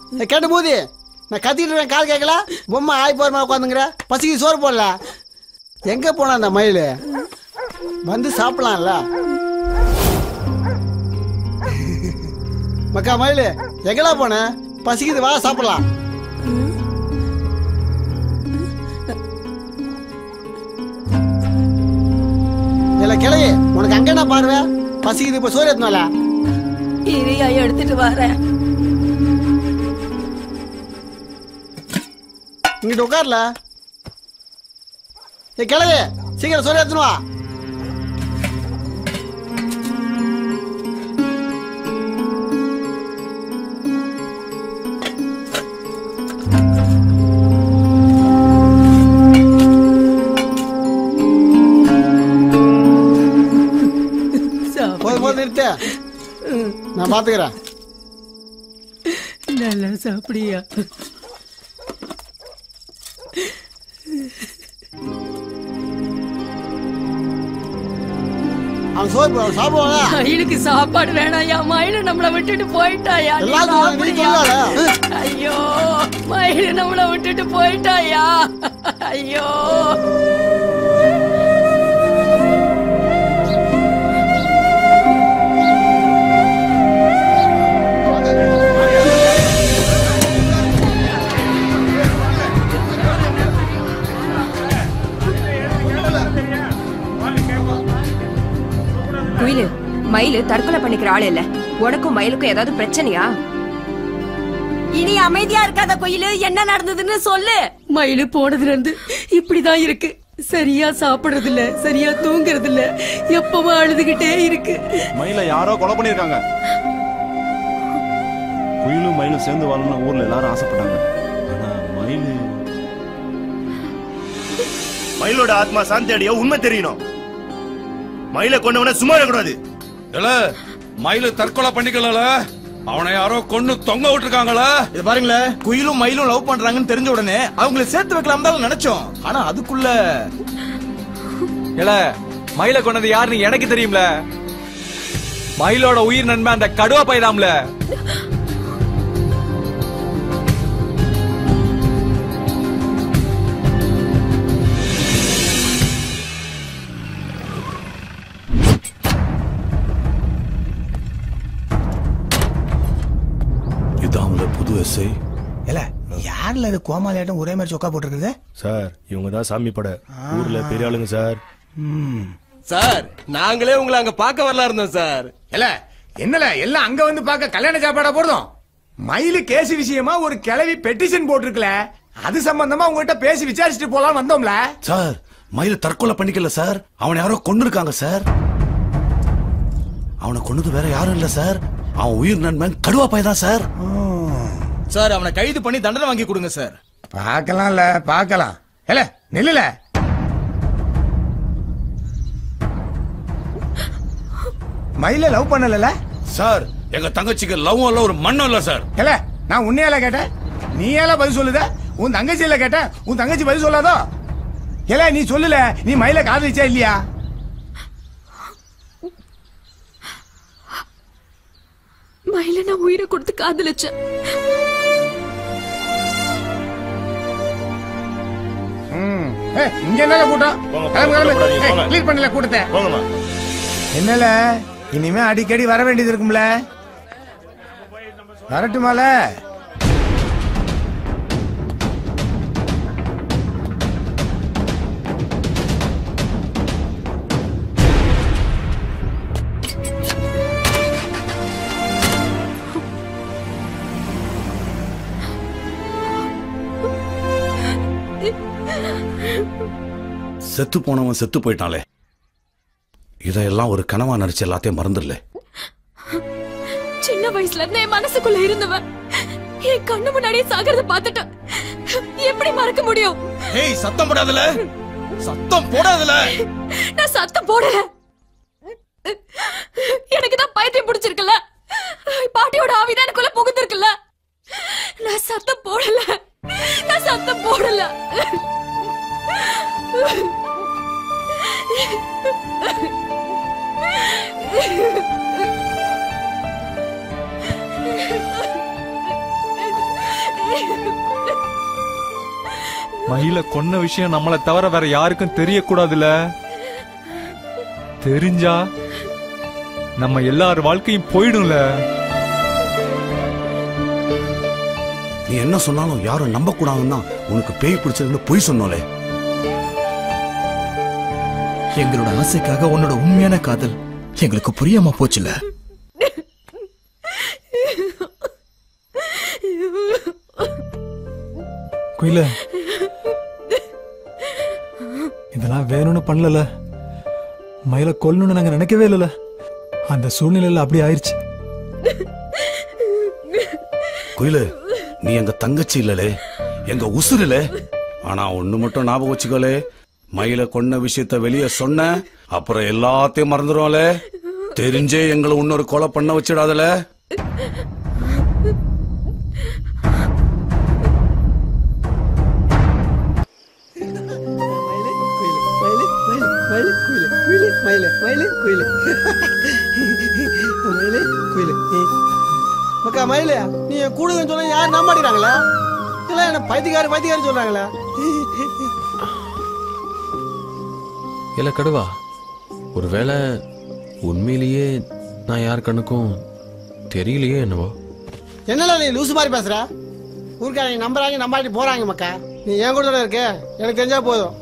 Speaker 10: கேட்ட போது நான் கத்திட்டு இருக்கேன், கால் கேட்கல. பொம்மை ஆய் போற மாதிரி உட்காந்துங்கிற, பசிக்கு சோறு போடல. எங்க போனா அந்த மயில்? வந்து சாப்பிடலாம்ல. மக்கா மயில் எங்கடா போன? பசிக்குது, வா சாப்பிடலாம். இல்ல கிளையே, உனக்கு அங்க என்ன பார்வை? பசிக்குது, இப்ப சோறு எத்தனால
Speaker 14: இரியா எடுத்துட்டு வரேன்.
Speaker 10: இங்கிட்ட உட்கார்ல. ஏ கிளையே, சீக்கிரம் சோறு எடுத்துன்னு வா. போதும் போதும் நிறுத்த, நான் பாத்துக்கிறேன்.
Speaker 14: நல்லா சாப்பிடியா?
Speaker 10: அவன் சோறு போடுவான், சாப்பிடுவானா?
Speaker 14: மயிலுக்கு சாப்பாடு வேணாயா, மயிலு நம்மளை விட்டுட்டு போயிட்டாயா. நீ சாப்பிடுறியா? ஐயோ, மயிலு நம்மளை விட்டுட்டு போயிட்டாயா. ஐயோ குயிலு, மயிலு தற்கொலை பண்ணிக்கிற ஆள் இல்ல. உனக்கும் மயிலுக்கும் ஏதாவது பிரச்சனையா? இனி அமைதியா இருக்காத குயிலு, என்ன நடந்ததுன்னு சொல்லு. மயிலு போனதுல இருந்து இப்படிதான் இருக்கு. சரியா சாப்பிடுறது இல்ல, சரியா தூங்குறது இல்ல, எப்பவும் அழுதுகிட்டே இருக்கு.
Speaker 5: மயில யாரோ கொலை பண்ணிருக்காங்க. குயிலும் மயிலும் சேர்ந்து வாழணும் ஊர்ல எல்லாரும் ஆசைப்பட்டாங்க. ஆனா மயிலு
Speaker 20: மயிலோட ஆத்மா சாந்தி அடைய உண்மை தெரியணும். மயில கொண்டவன சும்மா இருக்கக்கூடாது.
Speaker 11: மயிலு தற்கொலை பண்ணிக்கல, அவனை யாரோ கொண்டு தொங்க விட்டுருக்காங்களா?
Speaker 19: இது பாருங்களேன், குயிலும் மயிலும் லவ் பண்றாங்கன்னு தெரிஞ்ச உடனே அவங்களை சேர்த்து வைக்கலாம் தான் நினைச்சோம். ஆனா அதுக்குள்ள
Speaker 18: இல்ல மயில கொண்டது யாருன்னு எனக்கு தெரியும்ல. மயிலோட உயிர் நண்பன் அந்த கடுவா பைதாம்ல.
Speaker 5: புது எஸ்ஐ
Speaker 16: இல்ல யாருல இது கோமாளியாட்டம் ஒரே மாதிரி சொக்கா போட்டுருக்குது?
Speaker 20: சார் இவங்க தான் சாமி பட ஊர்ல பெரிய ஆளுங்க சார்.
Speaker 2: சார் நாங்களே உங்களை அங்க பார்க்க வரலாம் இருந்தோம் சார்.
Speaker 16: இல்ல என்னல எல்லாம் அங்க வந்து பார்க்க கல்யாண சாப்பாடா போடுறோம். மயிலு கேஸ் விஷயமா ஒரு கிளவி பெட்டிஷன் போட்டிருக்கல, அது சம்பந்தமா உங்ககிட்ட பேசி விசாரிச்சுட்டு போலாம் வந்தோம்ல.
Speaker 11: சார் மயில தற்கொலை பண்ணிக்கல சார், அவனை யாரோ கொண்டு இருக்காங்க சார். அவனை கொண்டது வேற யாரும் இல்ல சார், அவன் உயிர் நண்பன் கடுவா பையதான் சார்.
Speaker 19: சார் அவனை கைது பண்ணி தண்டனை வாங்கி கொடுங்க சார்.
Speaker 16: பார்க்கலாம்ல பார்க்கலாம். இல்ல நில்லுல மயில லவ் பண்ணல
Speaker 11: சார். எங்க தங்கச்சிக்கு லவ் இல்ல ஒரு மண்ணும் இல்ல சார்.
Speaker 16: இல்ல நான் உன்னையால கேட்டேன், நீ ஏல பதில் சொல்லுத? உன் தங்கச்சியில கேட்டேன், உன் தங்கச்சி பதில் சொல்லாதோ? இல்ல நீ சொல்லல, நீ மயில காதலிச்சா இல்லையா?
Speaker 8: மயில நான் உயிரை கொடுத்து காதலிச்சேன்.
Speaker 16: இங்க என்ன கூட்டம்? கிளீன் பண்ணல கூட்டத்தை. என்னல இனிமே அடிக்கடி வர வேண்டியது இருக்கும்ல, வரட்டுமால?
Speaker 11: செத்து போனவன் செத்து போயிட்டாலே, இதெல்லாம் ஒரு கனவா நடிச்சு எல்லாத்தையும் மறந்துடல.
Speaker 8: சின்ன வயசுல இருந்து என் மனசுக்குள்ள இருந்தவன் என் கண்ணு முன்னாடியே சாகிறத பார்த்துட்டு எப்படி மறக்க முடியும்?
Speaker 19: ஏய் சத்தம் போடாதல, சத்தம் போடாதல.
Speaker 8: நான் சத்தம் போடல, எனக்கு தான் பைத்தியம் பிடிச்சிருக்குல்ல, பாட்டியோட ஆவிதான் எனக்குள்ள புகுந்திருக்குல்ல. நான் சத்தம் போடல, நான் சத்தம் போடல.
Speaker 18: மயில கொன்ன விஷயம் நம்மளை தவிர வேற யாருக்கும் தெரியக்கூடாதுல. தெரிஞ்சா நம்ம எல்லார் வாழ்க்கையும் போயிடும்ல.
Speaker 11: நீ என்ன சொன்னாலும் யாரும் நம்ப கூடாதுன்னா உனக்கு பேய் பிடிச்சதுன்னு பொய் சொன்னோலே.
Speaker 19: எங்களோட ஆசைக்காக உன்னோட உண்மையான காதல் எங்களுக்கு புரியாம போச்சுல.
Speaker 17: குயில இதெல்லாம் வேணும்னு பண்ணல. மயில கொல்லணும்னு நாங்க நினைக்கவே இல்லல. அந்த சூழ்நிலையில அப்படி ஆயிருச்சு.
Speaker 11: குயிலு, நீ எங்க தங்கச்சி இல்லலே, எங்க உசுருல. ஆனா ஒண்ணு மட்டும் ஞாபகம் வச்சுக்கோலே, மயில கொன்ன விஷயத்த வெளியே சொன்ன அப்புறம் எல்லாத்தையும் மறந்துடும்ல. தெரிஞ்சே எங்களை இன்னொரு கொலை பண்ண வச்சிடாதல.
Speaker 10: மக்கா மயில நீ கூடுதல் சொல்ல யாரும் நம்ப மாட்டேங்கிறாங்களா? இல்ல என்ன பைத்தியக்காரி பைத்தியக்காரி சொல்றாங்களா?
Speaker 12: இல்ல கடுவா, ஒருவேளை உண்மையிலேயே நான் யார் கண்ணுக்கும் தெரியலையே என்னவோ.
Speaker 10: என்னல நீ லூசு மாதிரி பேசுற? ஊருக்காரங்க நம்புறாங்க நம்பாட்டி போறாங்க. மக்கா நீ ஏன் கூட இருக்க, எனக்கு தெரிஞ்சா போதும்.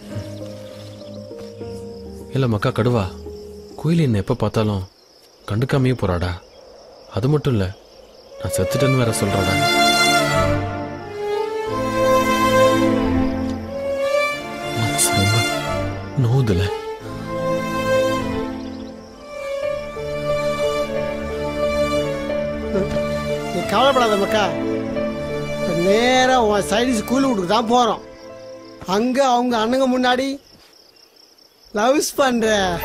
Speaker 12: இல்ல மக்கா கடுவா, கோயில் என்ன எப்ப பார்த்தாலும் கண்டுக்காமையே போறாடா. அது மட்டும் இல்ல, நான் செத்துட்டேன்னு வேற சொல்றாடா. ரொம்ப நோதுல.
Speaker 10: நீ கவலைப்படாத மக்கா, நேரா உன் சைடு ஸ்கூல் வீட்டுக்கு தான் போறோம். அங்க அவங்க அண்ணங்க முன்னாடி லவ்ஸ் பண்ற.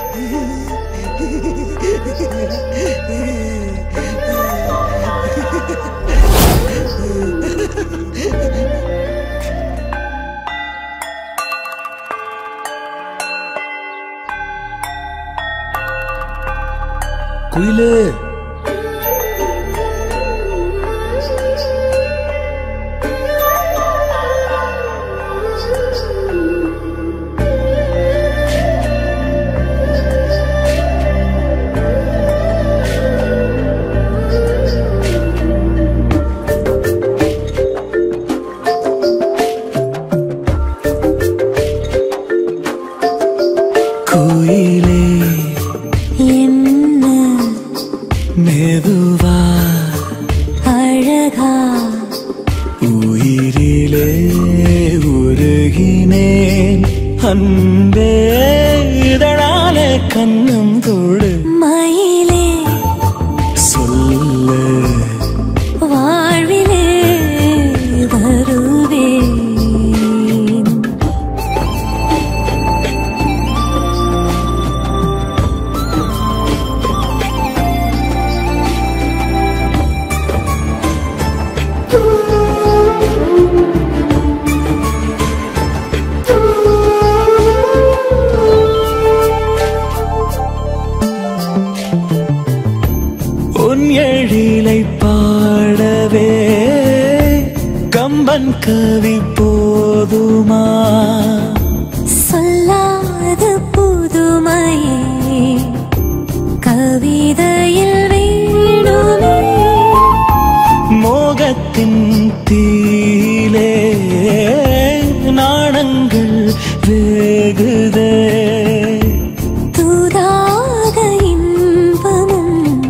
Speaker 19: குயிலு,
Speaker 13: மெதுவா அழகா உயிரிலே உருகினேன் அன்பே இதழாலே கண்ணம் தோடு மயிலே சொல்ல வாழ்விலே வருவேன். எழிலை பாடவே கம்பன் கவி போதுமா சொல்லாத புதுமையே கவிதையில் வேணுமே மோகத்தின் தீலே நாணங்கள் வேகுதே தூதாக இன்பமும்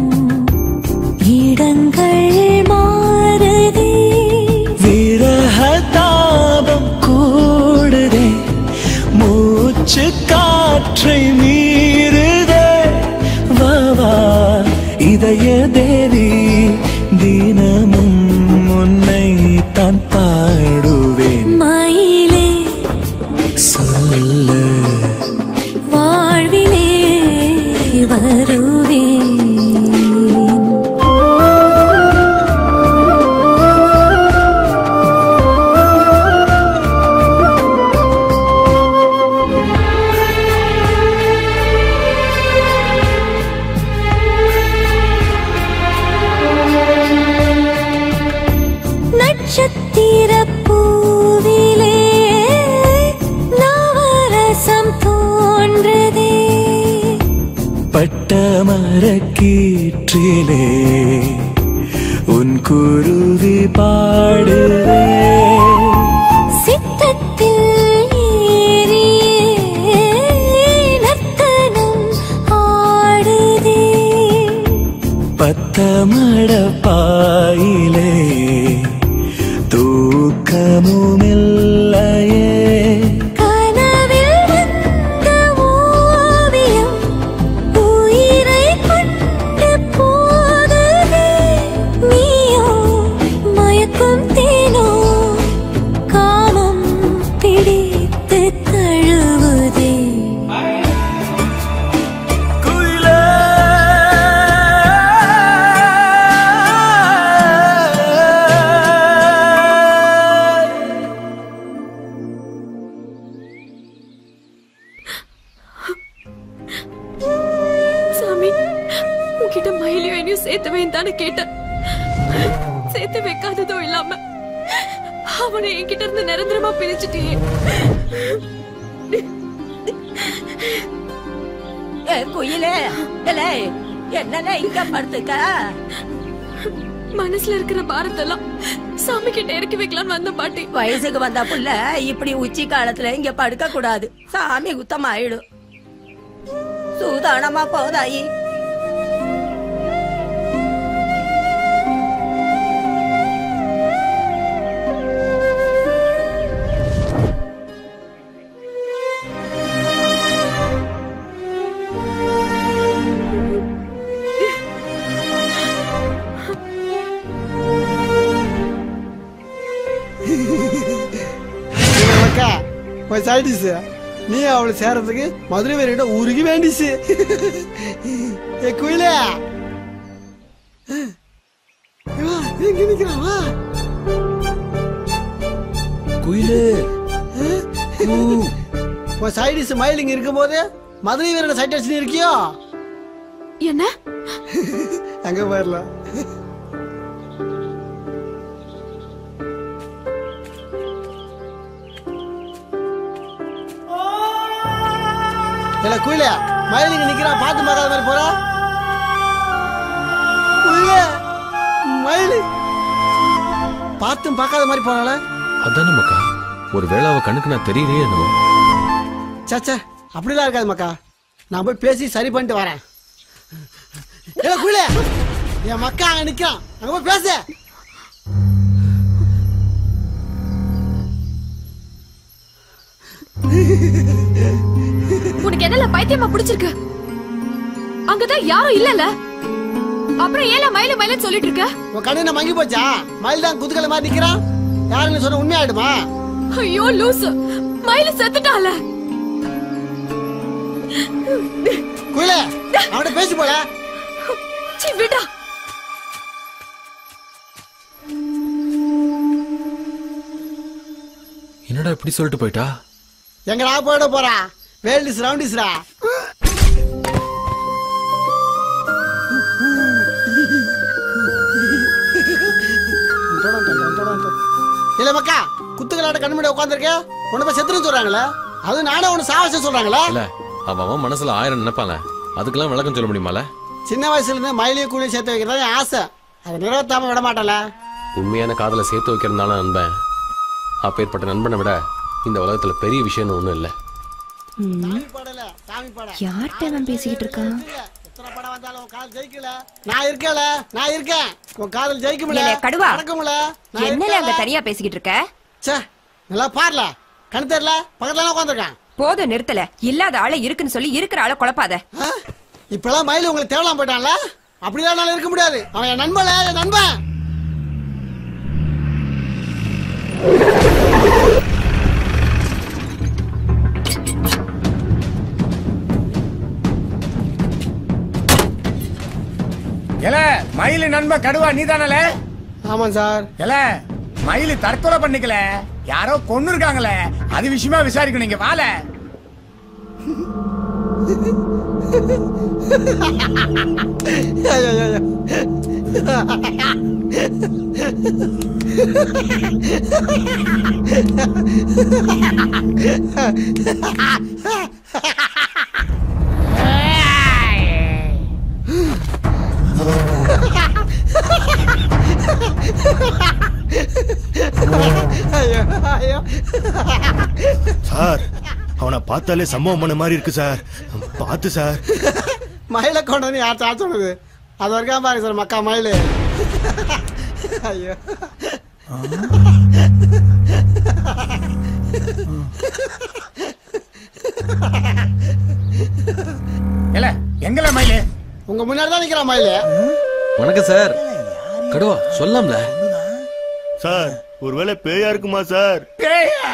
Speaker 13: இடங்கள் மாறுதே விரக தாபம் கூடுதே மூச்சு காற்றை மீறுதே வாவா இதய தேவி தினமும் உன்னை தான் பாடுவேன் மயிலே சொல்ல வாழ்விலே வருவேன். நட்சத்திர பூவிலே மரக்கீற்றிலே உன் குருவி பாடுதே
Speaker 21: சித்தத்தில் ஏறியே நர்த்தனம் ஆடுதே
Speaker 13: பத்தமட பாயிலே தூக்கமுமில்லையே
Speaker 21: கனவில் வந்த ஓவியம் உயிரை கொண்டு போகுதே நீயோ மயக்கும் தேனோ காமம் பிடித்து தழுவுதே
Speaker 8: சாமி உன்கிட்ட மயிலையும் என்னையும் சேர்த்து வைந்தான்னு கேட்டேன். சேர்த்து வைக்காததும் இல்லாம அவனை என்கிட்ட இருந்து நிரந்தரமா பிரிச்சுட்டியே.
Speaker 14: ஏ குயிலே, ஏலே, என்னலே இங்க படுத்துக்க?
Speaker 8: மனசுல இருக்கிற பாரத்தெல்லாம் சாமி கிட்ட இறக்கி வைக்கலாம்னு வந்த பாட்டி.
Speaker 14: வயசுக்கு வந்த புள்ள இப்படி உச்சி காலத்துல இங்க படுக்க கூடாது. சாமி குத்தம் ஆயிடும். சூதானமா போதாயி.
Speaker 10: அக்கா போய் சாயிடுச்சு. நீ அவளை சேர்றதுக்கு மதுரை வேற உருகி வேண்டிச்சு. ஏ குயிலே எங்க நிக்கிறாவா
Speaker 2: குயிலு
Speaker 10: போய் சைடிஸ் மயிலிங்க இருக்கும் போது மதுரை வீரனை சைட் அடிச்சு இருக்கியோ?
Speaker 8: என்ன
Speaker 10: அங்க வரல. இல்ல குயில மயிலிங்க நிக்கிறா பார்த்து பார்க்காத மாதிரி போற. குயில மயிலு பார்த்தும் பார்க்காத மாதிரி போறாள.
Speaker 12: அதானே மக்கா, ஒரு வேளை அவ கண்ணுக்கு நான் தெரியலையே என்னமோ.
Speaker 10: சச்சா அப்படிலாம் இருக்காது மக்கா, நான் போய் பேசி சரி பண்ணிட்டு வரேன். இல்ல குயில என் மக்கா அங்க நிக்கிறான், அங்க போய் பேசு.
Speaker 8: உனக்கு என்னல பைத்தியமா பிடிச்சிருக்கு? அங்கதான் யாரும் இல்லல, அப்புறம் ஏல மயில மயில சொல்லிட்டு இருக்க?
Speaker 10: உன் கண்ணு என்ன மங்கி போச்சா? மயில் தான் குதுக்கல மாதிரி நிக்கிறான். யாருன்னு சொன்ன உண்மையாயிடுமா?
Speaker 8: ஐயோ லூசு, மயில செத்துட்டால.
Speaker 10: குயில அவட பேசி போல.
Speaker 8: சீ விடா.
Speaker 12: என்னடா இப்படி சொல்லிட்டு போயிட்டா?
Speaker 10: எங்கடா போயிட போறா? வேல்டிஸ் ரவுண்டிஸ்ரா. இல்ல மக்கா, குத்துக்கலாட்ட கண்ணுமடி உட்காந்துருக்க உன்ன போய் செத்துன்னு சொல்றாங்களே, அது நானே உன்னை சாவச சொல்றாங்களே.
Speaker 12: இல்ல அவன் அவன் மனசுல ஆயிரம் நினைப்பாங்க, அதுக்கெல்லாம் விளக்கம் சொல்ல முடியுமால?
Speaker 10: சின்ன வயசுல இருந்து மயிலையும் கூலியும் சேர்த்து வைக்கிறதா என் ஆசை, அதை நிறைவேற்றாம விட மாட்டல.
Speaker 12: உண்மையான காதலை சேர்த்து வைக்கிறதுனால நண்பன், அப்பேற்பட்ட நண்பனை விட இந்த உலகத்துல பெரிய விஷயம்னு ஒண்ணும் இல்ல.
Speaker 9: யார்கிட்ட அவன் பேசிக்கிட்டு இருக்கான்?
Speaker 10: நான் இருக்கேல, நான் இருக்கேன். உன் காதல் ஜெயிக்க முடியல.
Speaker 14: கடுவா,
Speaker 10: நடக்கும்ல.
Speaker 14: என்னல அங்க தனியா பேசிக்கிட்டு இருக்க?
Speaker 10: ச்சே, நல்லா பாருல, கண்ணு தெரியல, பக்கத்துல உட்கார்ந்திருக்கான்.
Speaker 14: போதும் நிறுத்தல. இல்லாத ஆளை இருக்குன்னு சொல்லி இருக்கிற ஆளை குழப்பாத.
Speaker 10: இப்பெல்லாம் மயில உங்களுக்கு தேவலாம் போயிட்டான்ல, அப்படிதான் இருக்க முடியாது. அவன் என் நண்பன், என் நண்பன்.
Speaker 16: எல மயிலு நண்பன் கடுவா நீ தானே?
Speaker 10: ஆமா சார்.
Speaker 16: எல மயிலு தற்கொலை பண்ணிக்கல, யாரோ கொன்னு இருக்காங்களே, அது விஷயமா விசாரிக்கணும். நீங்க வாழ
Speaker 20: சார் அவனை பார்த்தாலே சம்பவம் பண்ண மாதிரி இருக்கு சார். பார்த்து சார்.
Speaker 10: மயில கொண்டு வந்து யார் சார் சொல்லுது? அது வரைக்கும் பாருங்க சார் மக்கா மயிலு. ஐயோ
Speaker 16: இல்ல எங்கல மயிலு?
Speaker 10: உங்க முன்னாடி தான் நிக்கிற மயிலு.
Speaker 2: வணக்கம் சார். கடுவா சொல்லாம்ல
Speaker 20: சார். ஒருவேளை பேயா இருக்குமா சார்?
Speaker 16: பேயா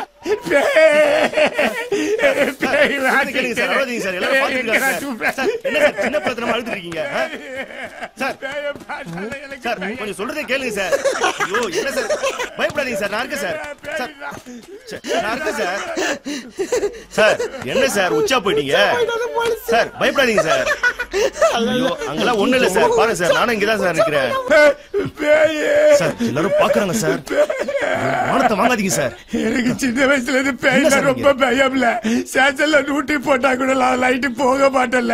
Speaker 20: கொஞ்சம் சொல்றதே கேளுங்க சார். ஐயோ என்ன சார் பயப்படாதீங்க சார். நான் இருக்கேன் சார். நான் இருக்கேன் சார். சார் என்ன சார் உச்சா போயிட்டீங்க சார்? பயப்படாதீங்க சார். ஐயோ அங்கெல்லாம் ஒண்ணு இல்ல சார். பாருங்க சார் நானும் இங்கதான் சார் இருக்கிறேன் சார். எல்லாரும் பாக்குறாங்க சார். மானத்தை வாங்காதீங்க சார்.
Speaker 16: எனக்கு சின்ன வயசுல இருந்து பேய்ல ரொம்ப பயம்ல. சேச்சல்ல நூட்டி போட்டா கூட லைட் போக மாட்டேன்ல.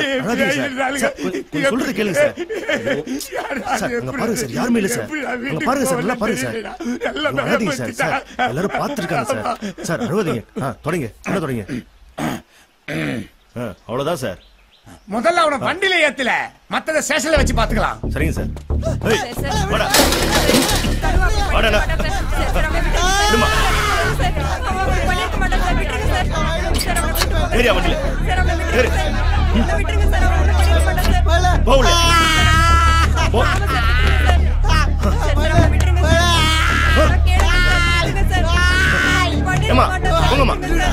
Speaker 20: சொல்றது கேளுங்க சார். சார் அங்க பாருங்க சார். யாருமே இல்ல சார். அங்க பாருங்க சார். நல்லா பாருங்க சார். அழாதீங்க சார். சார் எல்லாரும் பாத்துருக்காங்க சார். சார் அழுவாதீங்க. தொடங்க என்ன தொடங்க. அவ்வளவுதான் சார்.
Speaker 16: முதல்ல அவனை வண்டியில ஏத்துல மத்தத ஸ்டேஷன்ல வச்சு பாத்துக்கலாம்.
Speaker 20: சரிங்க சார். வாடா வாடா ஏரியா வண்டியில ஏறு. போகல போ. ஏமா போங்கம்மா.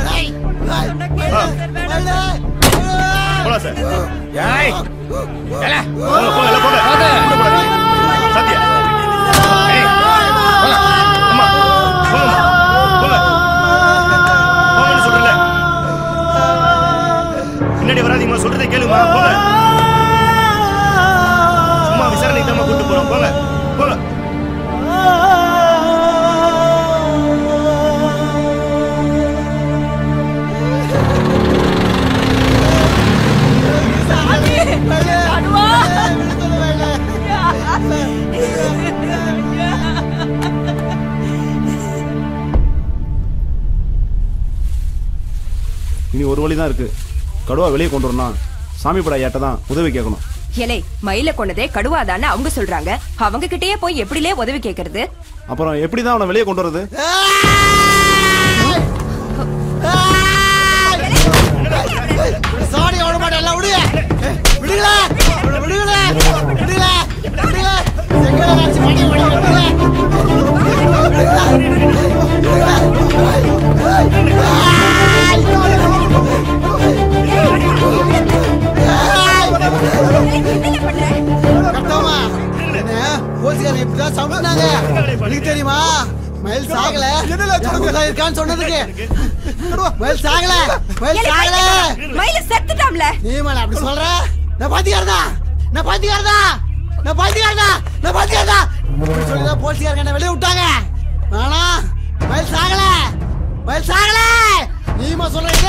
Speaker 20: போலாம் சார்.
Speaker 16: ஏய் ஏல
Speaker 20: போங்க போங்க எல்லாம் போங்க. சத்யா ஏய் போலாம். அம்மா போங்கம்மா போங்க. போங்கன்னு சொல்றல. பின்னாடி வராதீங்கம்மா. சொல்றதை கேளுமா. போங்க. சும்மா விசாரணைக்கு தான் கூட்டு போறோம். போங்க போங்க.
Speaker 5: இனி ஒரு வழி தான் இருக்கு. கடுவா வெளியே கொண்டு வரணும். சாமி படா ஏட்ட தான் உதவி கேட்கணும்.
Speaker 14: ஏலே மயில கொண்டதே கடுவாதான்னு அவங்க சொல்றாங்க. அவங்க கிட்டயே போய் எப்படிலே உதவி கேக்குறது?
Speaker 5: அப்புறம் எப்படிதான் அவனை வெளியே கொண்டு வரது?
Speaker 10: சாடி ஓட மாட்டே. எல்லாம் விடுங்க விடுங்களா விடுங்களா விடுங்களா விடுங்களா. செங்கல வச்சு மாட்டி ஓடி தெரியுமா? மயில் சாகல இருக்கான்னு சொன்னதுக்கு மயில் சாகல மயில் சாகல
Speaker 14: மயில செத்துட்டாம்ல.
Speaker 10: நீ மேல அப்படி சொல்ற? நான் பாத்தியாரதா நான் பாத்தியாரதா நான் பாத்தியாரதா நான் பாத்தியாரதா சொல்லிதான் போலீஸ்காரங்க என்ன வெளியே விட்டாங்க. ஆனா மயில் சாகல மயில் சாகல. நீமா சொல்றீங்க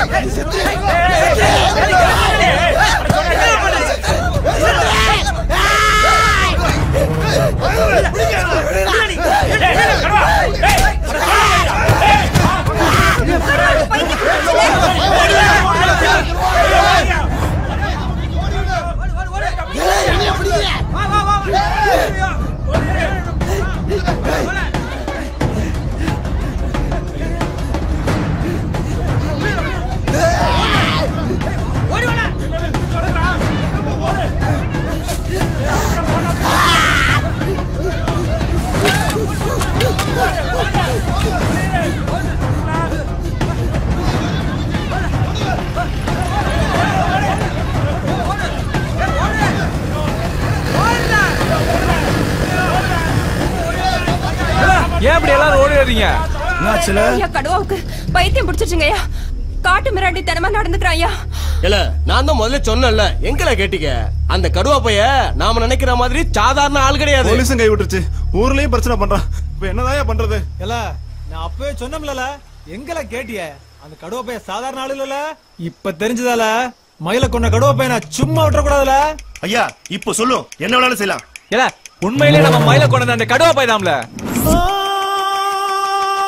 Speaker 18: ஏன் அப்படி எல்லாரும் ஓடிடுறீங்க?
Speaker 14: ஐயா கடுவாவுக்கு பைத்தியம் பிடிச்சிருச்சுங்கய்யா. காட்டு மிராண்டி தனமா நடந்துக்கிறாயா.
Speaker 2: இல்ல நான் தான் முதல்ல சொன்னேன்ல. எங்கல கேட்டீங்க? அந்த கடுவா பைய நாம நினைக்கிற மாதிரி சாதாரண ஆள் கிடையாது.
Speaker 5: போலீஸும் கை விட்டுருச்சு. ஊர்லயும் பிரச்சனை பண்றான். இப்ப என்னதான் பண்றது?
Speaker 17: இல்ல நான் அப்பவே சொன்னோம்ல. எங்கல கேட்டிய? அந்த கடுவா பைய சாதாரண ஆளு இல்லல. இப்ப தெரிஞ்சதால மயில கொண்ட கடுவா பையனை சும்மா விட்டுற கூடாதுல.
Speaker 20: ஐயா இப்ப சொல்லும் என்ன வேணாலும் செய்யலாம்.
Speaker 18: இல்ல உண்மையிலே நம்ம மயில கொண்ட அந்த கடுவா பையதாம்ல.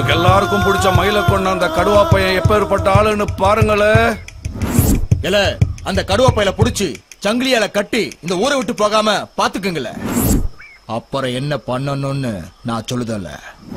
Speaker 11: எங்க எல்லாருக்கும் பிடிச்ச மயில கொண்ட அந்த கடுவா பையன் எப்பேற்பட்ட ஆளுன்னு பாருங்களே.
Speaker 19: இல்ல அந்த கடுவா பையில புடிச்சு சங்கிலியால கட்டி இந்த ஊரை விட்டு போகாம பாத்துக்குங்கள. அப்புறம் என்ன பண்ணணும்னு நான் சொல்லுதல்ல.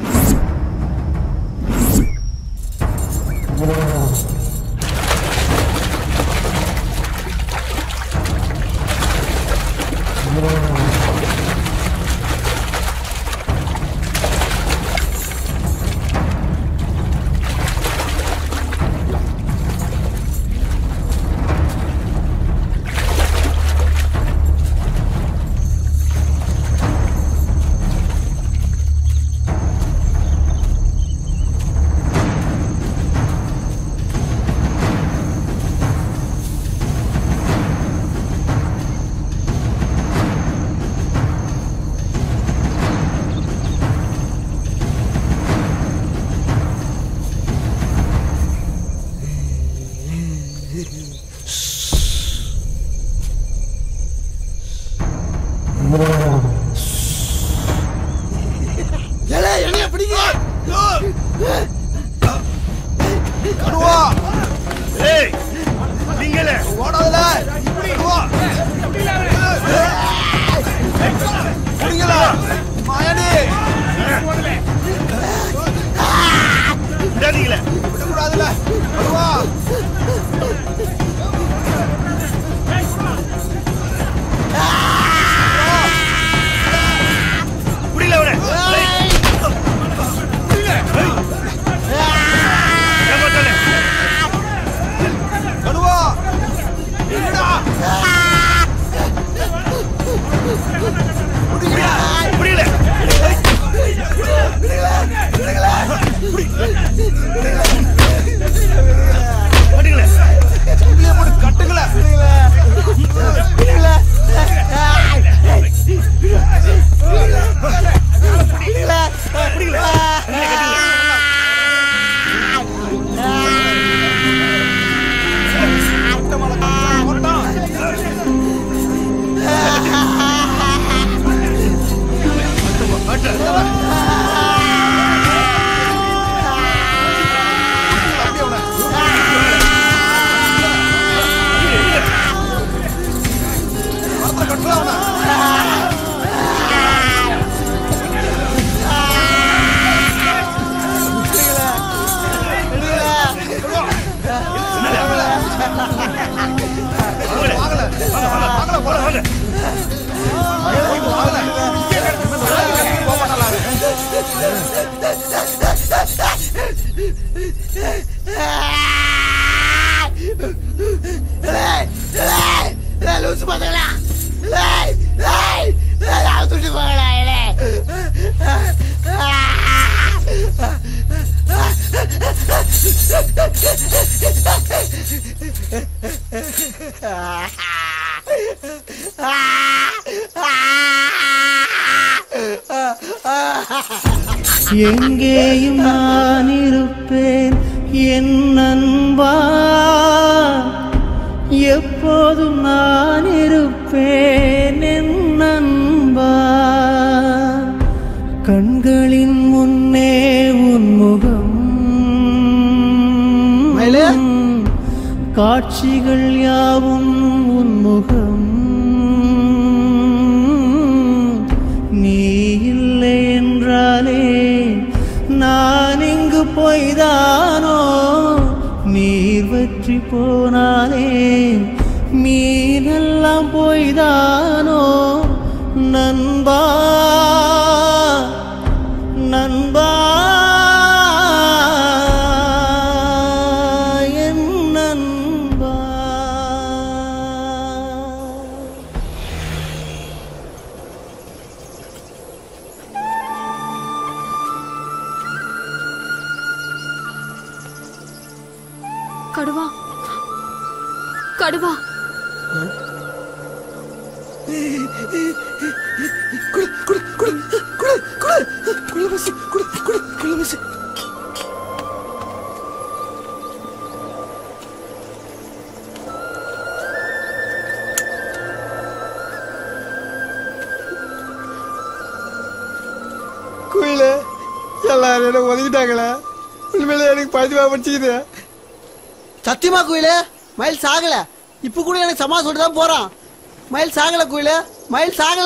Speaker 3: என்னைய பிடிங்க. கடுவா ஏய் நீங்களே ஓடாதல. கடுவா பிடிங்களா மாயாடி டேனிங்களே விடக்கூடாதுல. கடுவா புரியல அவனே. கடுவா என்னடா புரியல புரியல கட்டுங்களா லூசு பாத்தீங்களா? துட்டு போகலாம்.
Speaker 13: எங்கேயும் நான் இருப்பேன் என் நண்பா, எப்போதும் நான் இருப்பேன் என் நண்பா. கண்களின் முன்னே உன் முகம், காட்சிகள் யாவும் உன் முகம். நீ இல்லை என்றாலே நான் இங்கு போய்தானோ, நீர் வற்றி போனாலே மீனெல்லாம் போய்தானோ. நண்பா நண்பா என் நண்பா.
Speaker 8: கடுவா கடுவா
Speaker 3: குடு குடு குடு குடு குடு குடு பசி குடு குடு குடு பசி. குயில எல்லாரும் என்ன ஒதுக்கிட்டாங்களே உண்மையிலே எனக்கு பதிவா படிச்சுக்குது.
Speaker 10: சத்தியமா குயில மயில் சாகல. இப்ப கூட எனக்கு சமா சொல்லிட்டு தான் போறான். மயில் சாகல குயில, மயில் சாகல.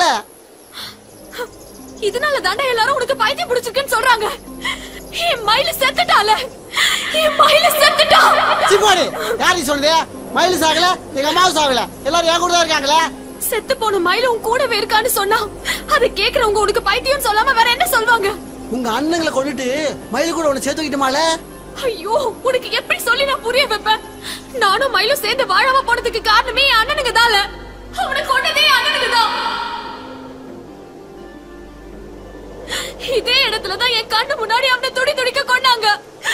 Speaker 8: இதனால தாண்டா எல்லாரும் உனக்கு பைத்தியம் பிடிச்சிருக்குன்னு சொல்றாங்க. என் மயில செத்துட்டால, என் மயில செத்துட்டா.
Speaker 10: சிப்பாடி யாரு சொல்றே? மயில் சாகல, எங்க அம்மாவும் சாகல, எல்லாரும் என் கூட தான் இருக்காங்களே.
Speaker 8: செத்து போன மயில உன் கூடவே இருக்கான்னு சொன்னா அதை கேக்குறவங்க உனக்கு பைத்தியம் சொல்லாம வேற என்ன சொல்வாங்க?
Speaker 10: உங்க அண்ணங்களை கொண்டுட்டு மயில் கூட உன்னை சேர்த்து வைக்கிட்டுமால?
Speaker 8: ஐயோ, உனக்கு எப்படி சொல்லி நான் புரிய வைப்பேன்? நானும் மயிலும் சேர்ந்து வாழாம போனதுக்கு காரணமே என் அண்ணனுக்கு தால. அவனை கொண்டதே அண்ணனுக்கு தான். இதே இடத்துலதான் என் கண்ணு முன்னாடி அவனை துடி துடிக்க கொண்டாங்க.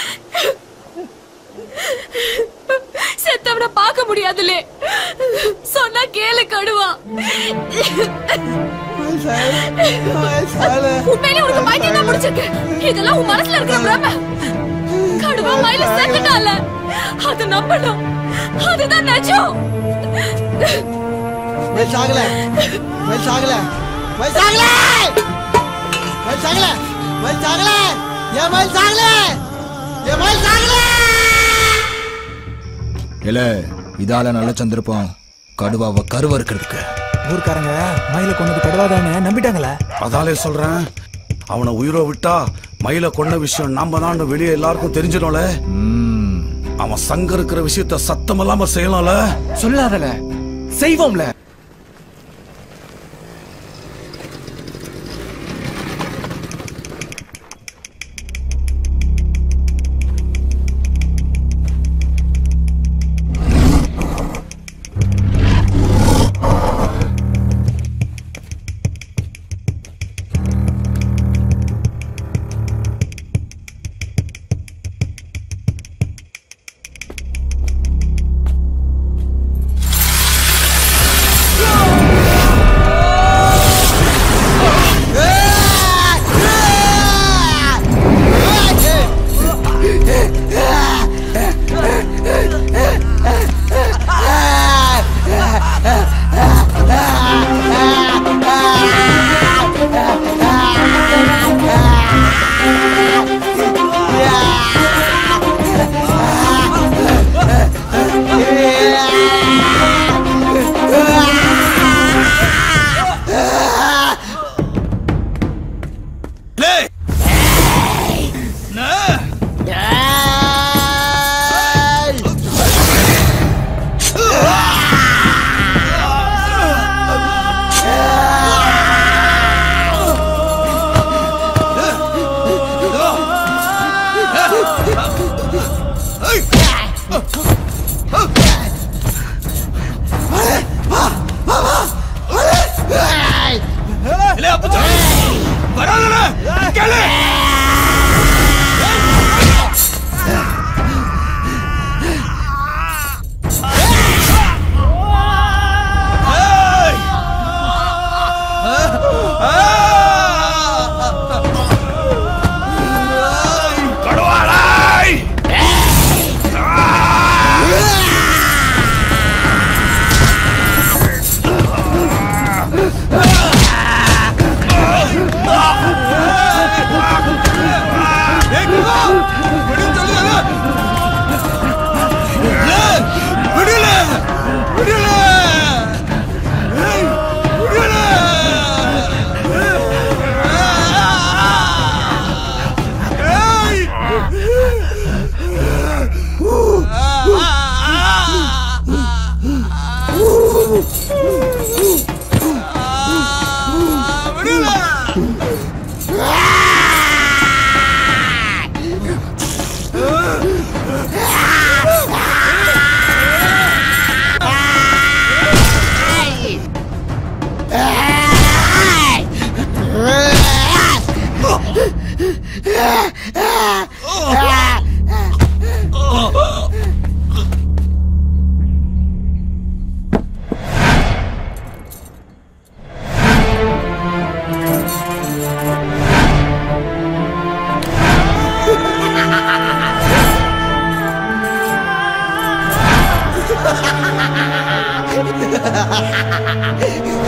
Speaker 8: செத்தவனை பார்க்க முடியாதுலே, சொன்னா கேளு கடுவா. உண்மையிலே உனக்கு பைத்தியம் தான் முடிச்சிருக்கு. இதெல்லாம் உன் மனசுல இருக்கிற பிரம. கடுவா மயில செத்துட்டால, அது நம்பணும். அதுதான் நிஜம்.
Speaker 10: மயில் சாகல, மயில் சாகல, மயில் சாகல, மயில் சாகல, மயில் சாகல, ஏன் மயில் சாகல, ஏன் மயில் சாகல.
Speaker 19: இல்ல இதால நல்ல சந்திருப்போம் கடுவாவை கருவா இருக்கிறதுக்கு.
Speaker 6: ஊர்க்காரங்க மயில கொண்டது கடுவாதானே நம்பிட்டாங்களே.
Speaker 11: அதாலே சொல்றேன், அவனை உயிரை விட்டா மயில கொண்ட விஷயம் நாம தான் வெளியே எல்லாருக்கும் தெரிஞ்சிடும்ல. அவன் சங்க இருக்கிற விஷயத்த சத்தம் இல்லாம செய்யலாம்ல.
Speaker 15: சொல்லாதல, செய்வோம்ல.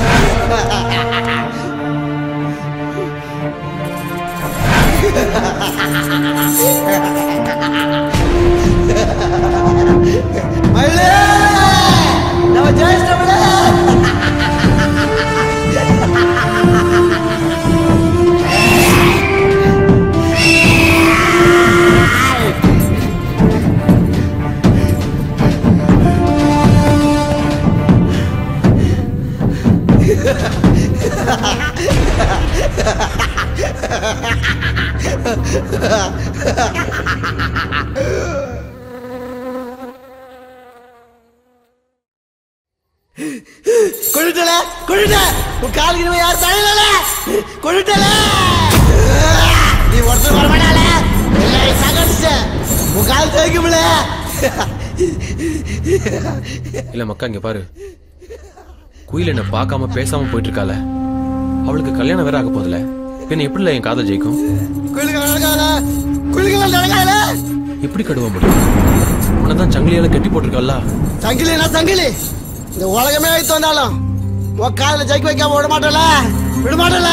Speaker 10: Ha ha ha! மயிலே நம்ம ஜெயிச்சிட்டோம்ல. கொழுட்டல கொழுட்ட உன் காலுக்கு யார் தலையில கொழுட்டல நீ ஒருத்தர் வரமாட்டால எல்லாரும் சாகடிச்ச உன் கால் தேய்க்கும்ல.
Speaker 12: இல்ல மக்கா இங்க பாரு, குயில் என்ன பார்க்காம பேசாம போயிட்டு இருக்கால, அவளுக்கு கல்யாணம் வேற ஆக போதுல, பின்ன எப்படில என் காதல் ஜெயிக்கும்? எப்படி கடுவ முடியும்? உன்னதான் சங்கிலியால கட்டி போட்டிருக்கல்ல.
Speaker 10: சங்கிலி என்ன சங்கிலி? இந்த உலகமே வைத்து வந்தாலும் உன் காதல ஜெயிக்க வைக்காம விட மாட்டல விட மாட்டல.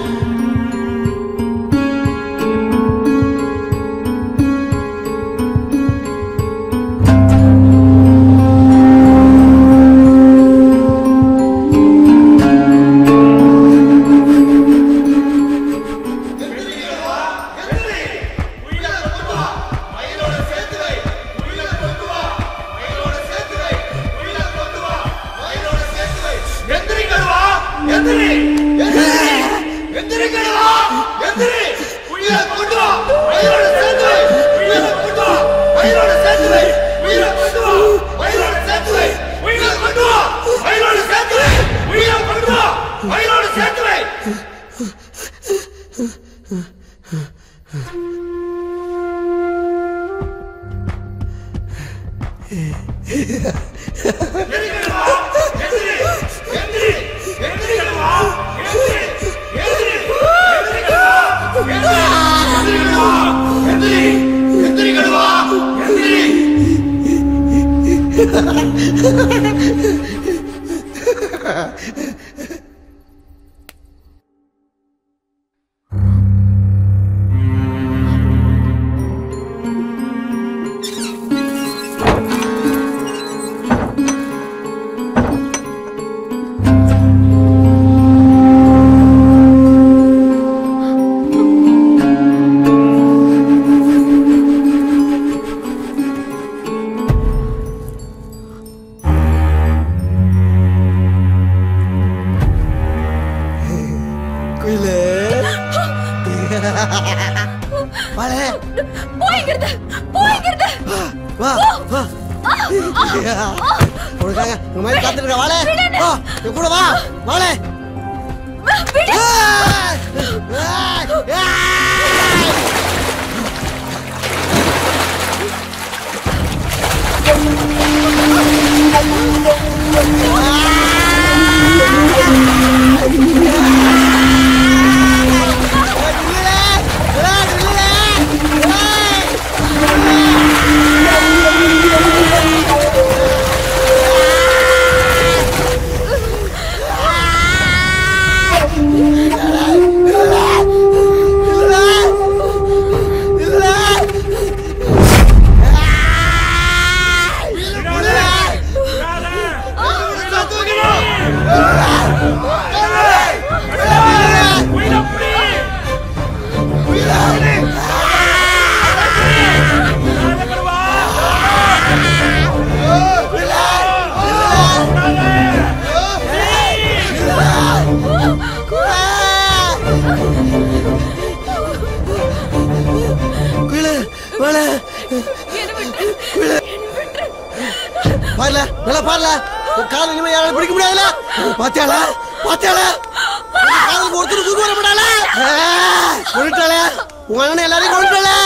Speaker 10: பாருல நல்லா பாருல கால இனிமே யாரால பிடிக்க முடியாதுல பாத்தியாளா பாத்தியாளா காலுக்கு ஒருத்தர் தூக்க வர மாட்டாளா கொண்டுட்டாளே உங்க அண்ணன் எல்லாரையும் கொண்டுட்டாளே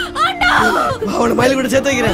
Speaker 10: அவனை மயில கூட சேர்த்து வைக்கிறேன்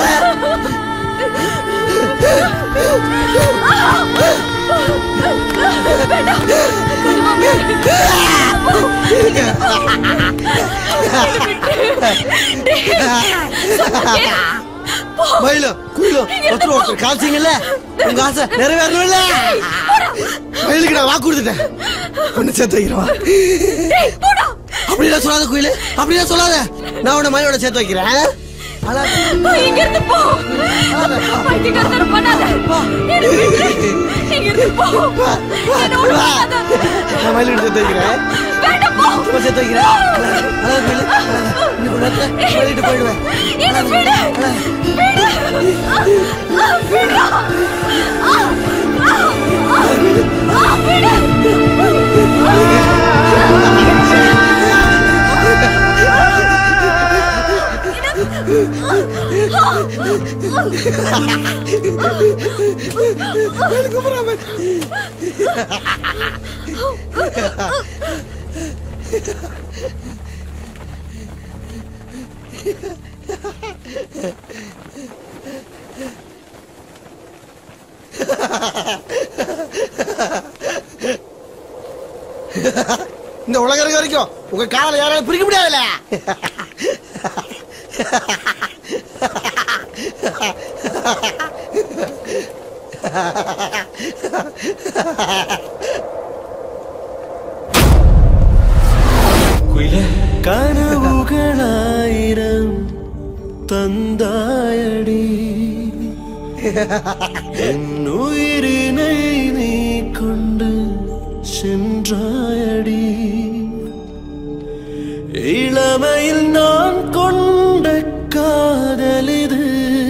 Speaker 10: மயிலோ குயிலோ ஒருத்தர் ஒருத்தர் காய்ச்சிங்கல்ல உங்க ஆசை நிறைவேறணும்ல மயிலுக்கு நான் வாக்கு கொடுத்துட்டேன் ஒன்னு சேர்த்து வைக்கிறவா அப்படியே சொல்லாத குயிலு, அப்படியே சொல்லாத. நான் உன்னை மயோட சேர்த்து வைக்கிறேன்.
Speaker 8: இங்க இருந்து போ. பைத்தியக்காரத்தனம் பண்ணாத. என்னை விட்டு இங்க இருந்து போ. என்ன ஒண்ணு பண்ணாத.
Speaker 10: நான் மயிலோட சேர்த்து வைக்கிறேன்.
Speaker 8: வேண்டாம் போ.
Speaker 10: சும்மா சேர்த்து வைக்கிறேன். அழகா குயிலு, இன்னும் கொஞ்ச நேரத்துல மயிலிட்டு போயிடுவேன்.
Speaker 8: என்னை விடு. விடு. விடு. ஆ ஆ விடு.
Speaker 10: இந்த உலகம் இருக்க வரைக்கும் உங்க காலை யாராலும் பிரிக்க முடியாதுல்ல.
Speaker 13: கனவுகளாயிரம் தந்தாயடி என் உயிரினை நீ கொண்டு சென்றாயடி. இளமையில் நான் கொண்ட காதலிது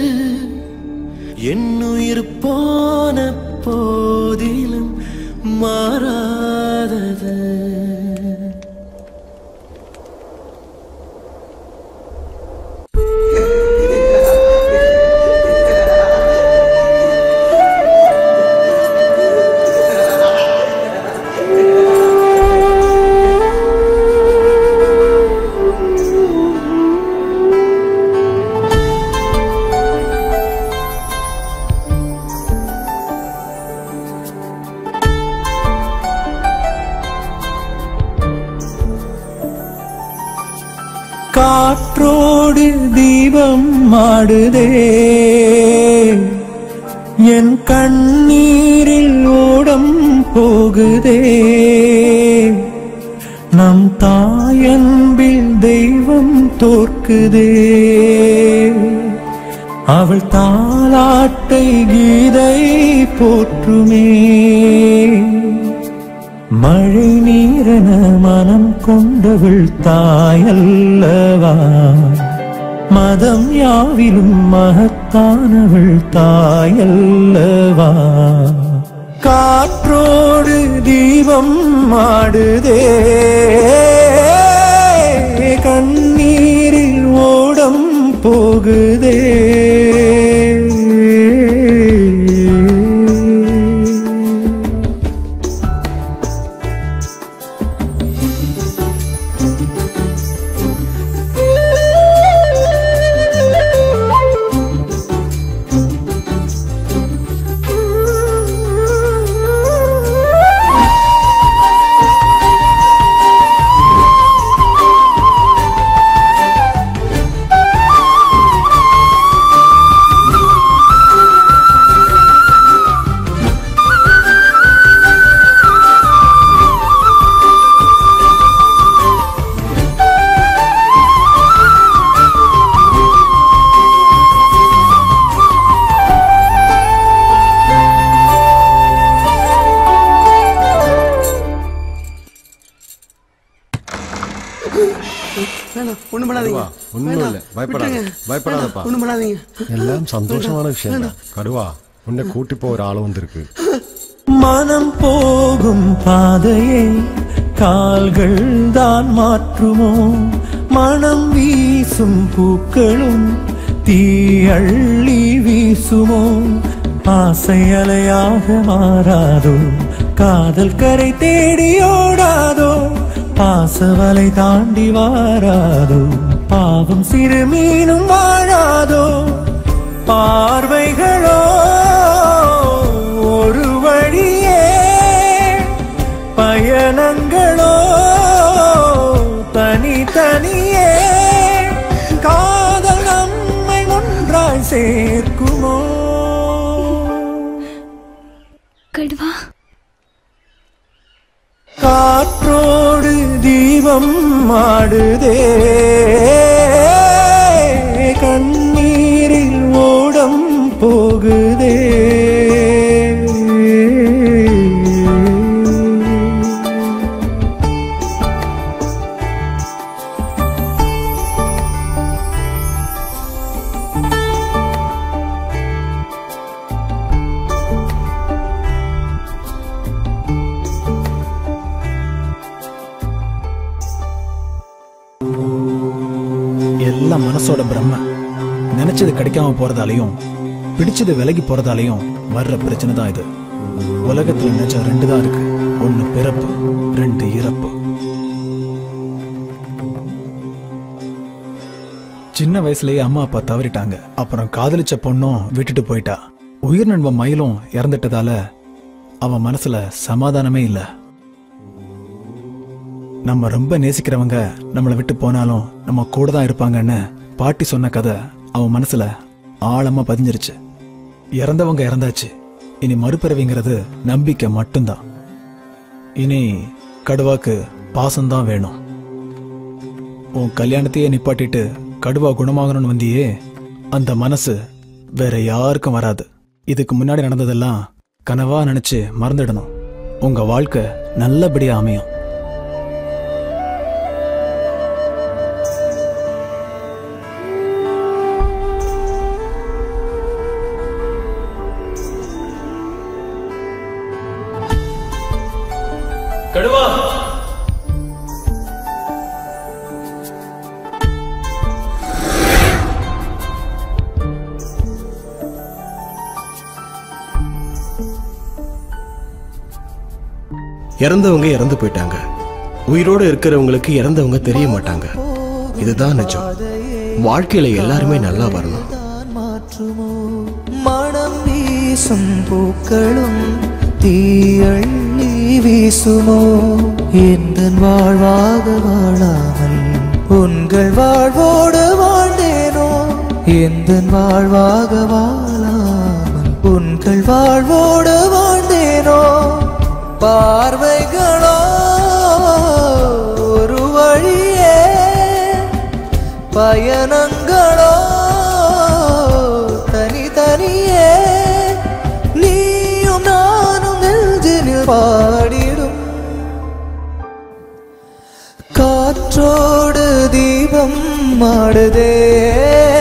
Speaker 13: என் உயிர் போன போதிலும் மாறாதது.
Speaker 7: காற்றோடு தீபம் மாடுதே என் கண்ணீரில் ஓடம் போகுதே. நம் தாயன்பில் தெய்வம் தோற்குதே. அவள் தாலாட்டை கீதை போற்றுமே. மழை நீரென மனம் கொண்டவள் தாயல்லவா. மதம் யாவிலும் மகத்தானவள் தாயல்லவா. காற்றோடு தீபம் மாடுதே கண்ணீரில் ஓடம் போகுதே.
Speaker 10: ஒண்ணும் பண்ணாதீங்க.
Speaker 5: ஒண்ணும் இல்ல, பயப்படாத பயப்படாதப்பா.
Speaker 10: ஒண்ணும் பண்ணாதீங்க.
Speaker 5: எல்லாம் சந்தோஷமான விஷயம் தான். கடுவா, உன்னை கூட்டி போக ஒரு ஆள் வந்திருக்கு.
Speaker 7: மனம் போகும் பாதையை கால்கள் தான் மாற்றுமோ. மனம் வீசும் பூக்களும் தீயள்ளி வீசுமோ. ஆசை அலையாக மாறாதோ. காதல் கரை தேடி ஓடாதோ. பாசவலை தாண்டி வாராதோ. பாவம் சிறு மீனும் வாழாதோ. பார்வைகளோ ஒரு வழியே. பயணங்களோ தனித்தனியே. காதல் நம்மை ஒன்றாய் சேர்க்குமோ. கடுவா. காற்றோடு தீபம் தீபம் ஆடுதே கண்ணீரில் ஓடம் போகுதே
Speaker 6: எல்லாம் மனசோட பிரம்ம. நினைச்சது கிடைக்காம போறதாலையும் பிடிச்சது விலகி போறதாலையும் வர்ற பிரச்சனை தான் இது. உலகத்துல நினைச்ச ரெண்டு தான் இருக்கு, ஒன்னு பிறப்பு, ரெண்டு இறப்பு. சின்ன வயசுலயே அம்மா அப்பா தவறிட்டாங்க. அப்புறம் காதலிச்ச பொண்ணும் விட்டுட்டு போயிட்டா. உயிர் நண்பன் மயிலும் இறந்துட்டதால அவன் மனசுல சமாதானமே இல்ல. நம்ம ரொம்ப நேசிக்கிறவங்க நம்மளை விட்டு போனாலும் நம்ம கூட தான் இருப்பாங்கன்னு பாட்டி சொன்ன கதை அவன் மனசுல ஆழமா பதிஞ்சிருச்சு. இறந்தவங்க இறந்தாச்சு, இனி மறுபிறவிங்கிறது நம்பிக்கை மட்டும்தான். இனி கடுவாக்கு பாசம்தான் வேணும். உன் கல்யாணத்தையே நிப்பாட்டிட்டு கடுவா குணமாகணும்னு வந்தியே, அந்த மனசு வேற யாருக்கும் வராது. இதுக்கு முன்னாடி நடந்ததெல்லாம் கனவா நினைச்சு மறந்துடணும். உங்க வாழ்க்கை நல்லபடியா அமையும்.
Speaker 15: கடுவா
Speaker 2: இறந்தவங்க இறந்து போயிட்டாங்க. உயிரோடு இருக்கிறவங்களுக்கு இறந்தவங்க தெரிய மாட்டாங்க. இதுதான் நிஜம். வாழ்க்கையில எல்லாருமே நல்லா வரணும்.
Speaker 7: மனம் வீசும் பூக்களும் தீயள்ளி வீசுமோ எந்த வாழ்வாக வாழாமல் உங்கள் வாழ்வோடு வாழ்ந்தேனோ எந்த வாழ்வாக வாழாமல் உங்கள் வாழ்வோடு வாழ்ந்தேனோ பார்வைகளோ ஒரு வழியே பயணங்களோ தனித்தனியே நீயும் நானும் நெஞ்சினில் பாடிடும் காற்றோடு தீபம் ஆடுதே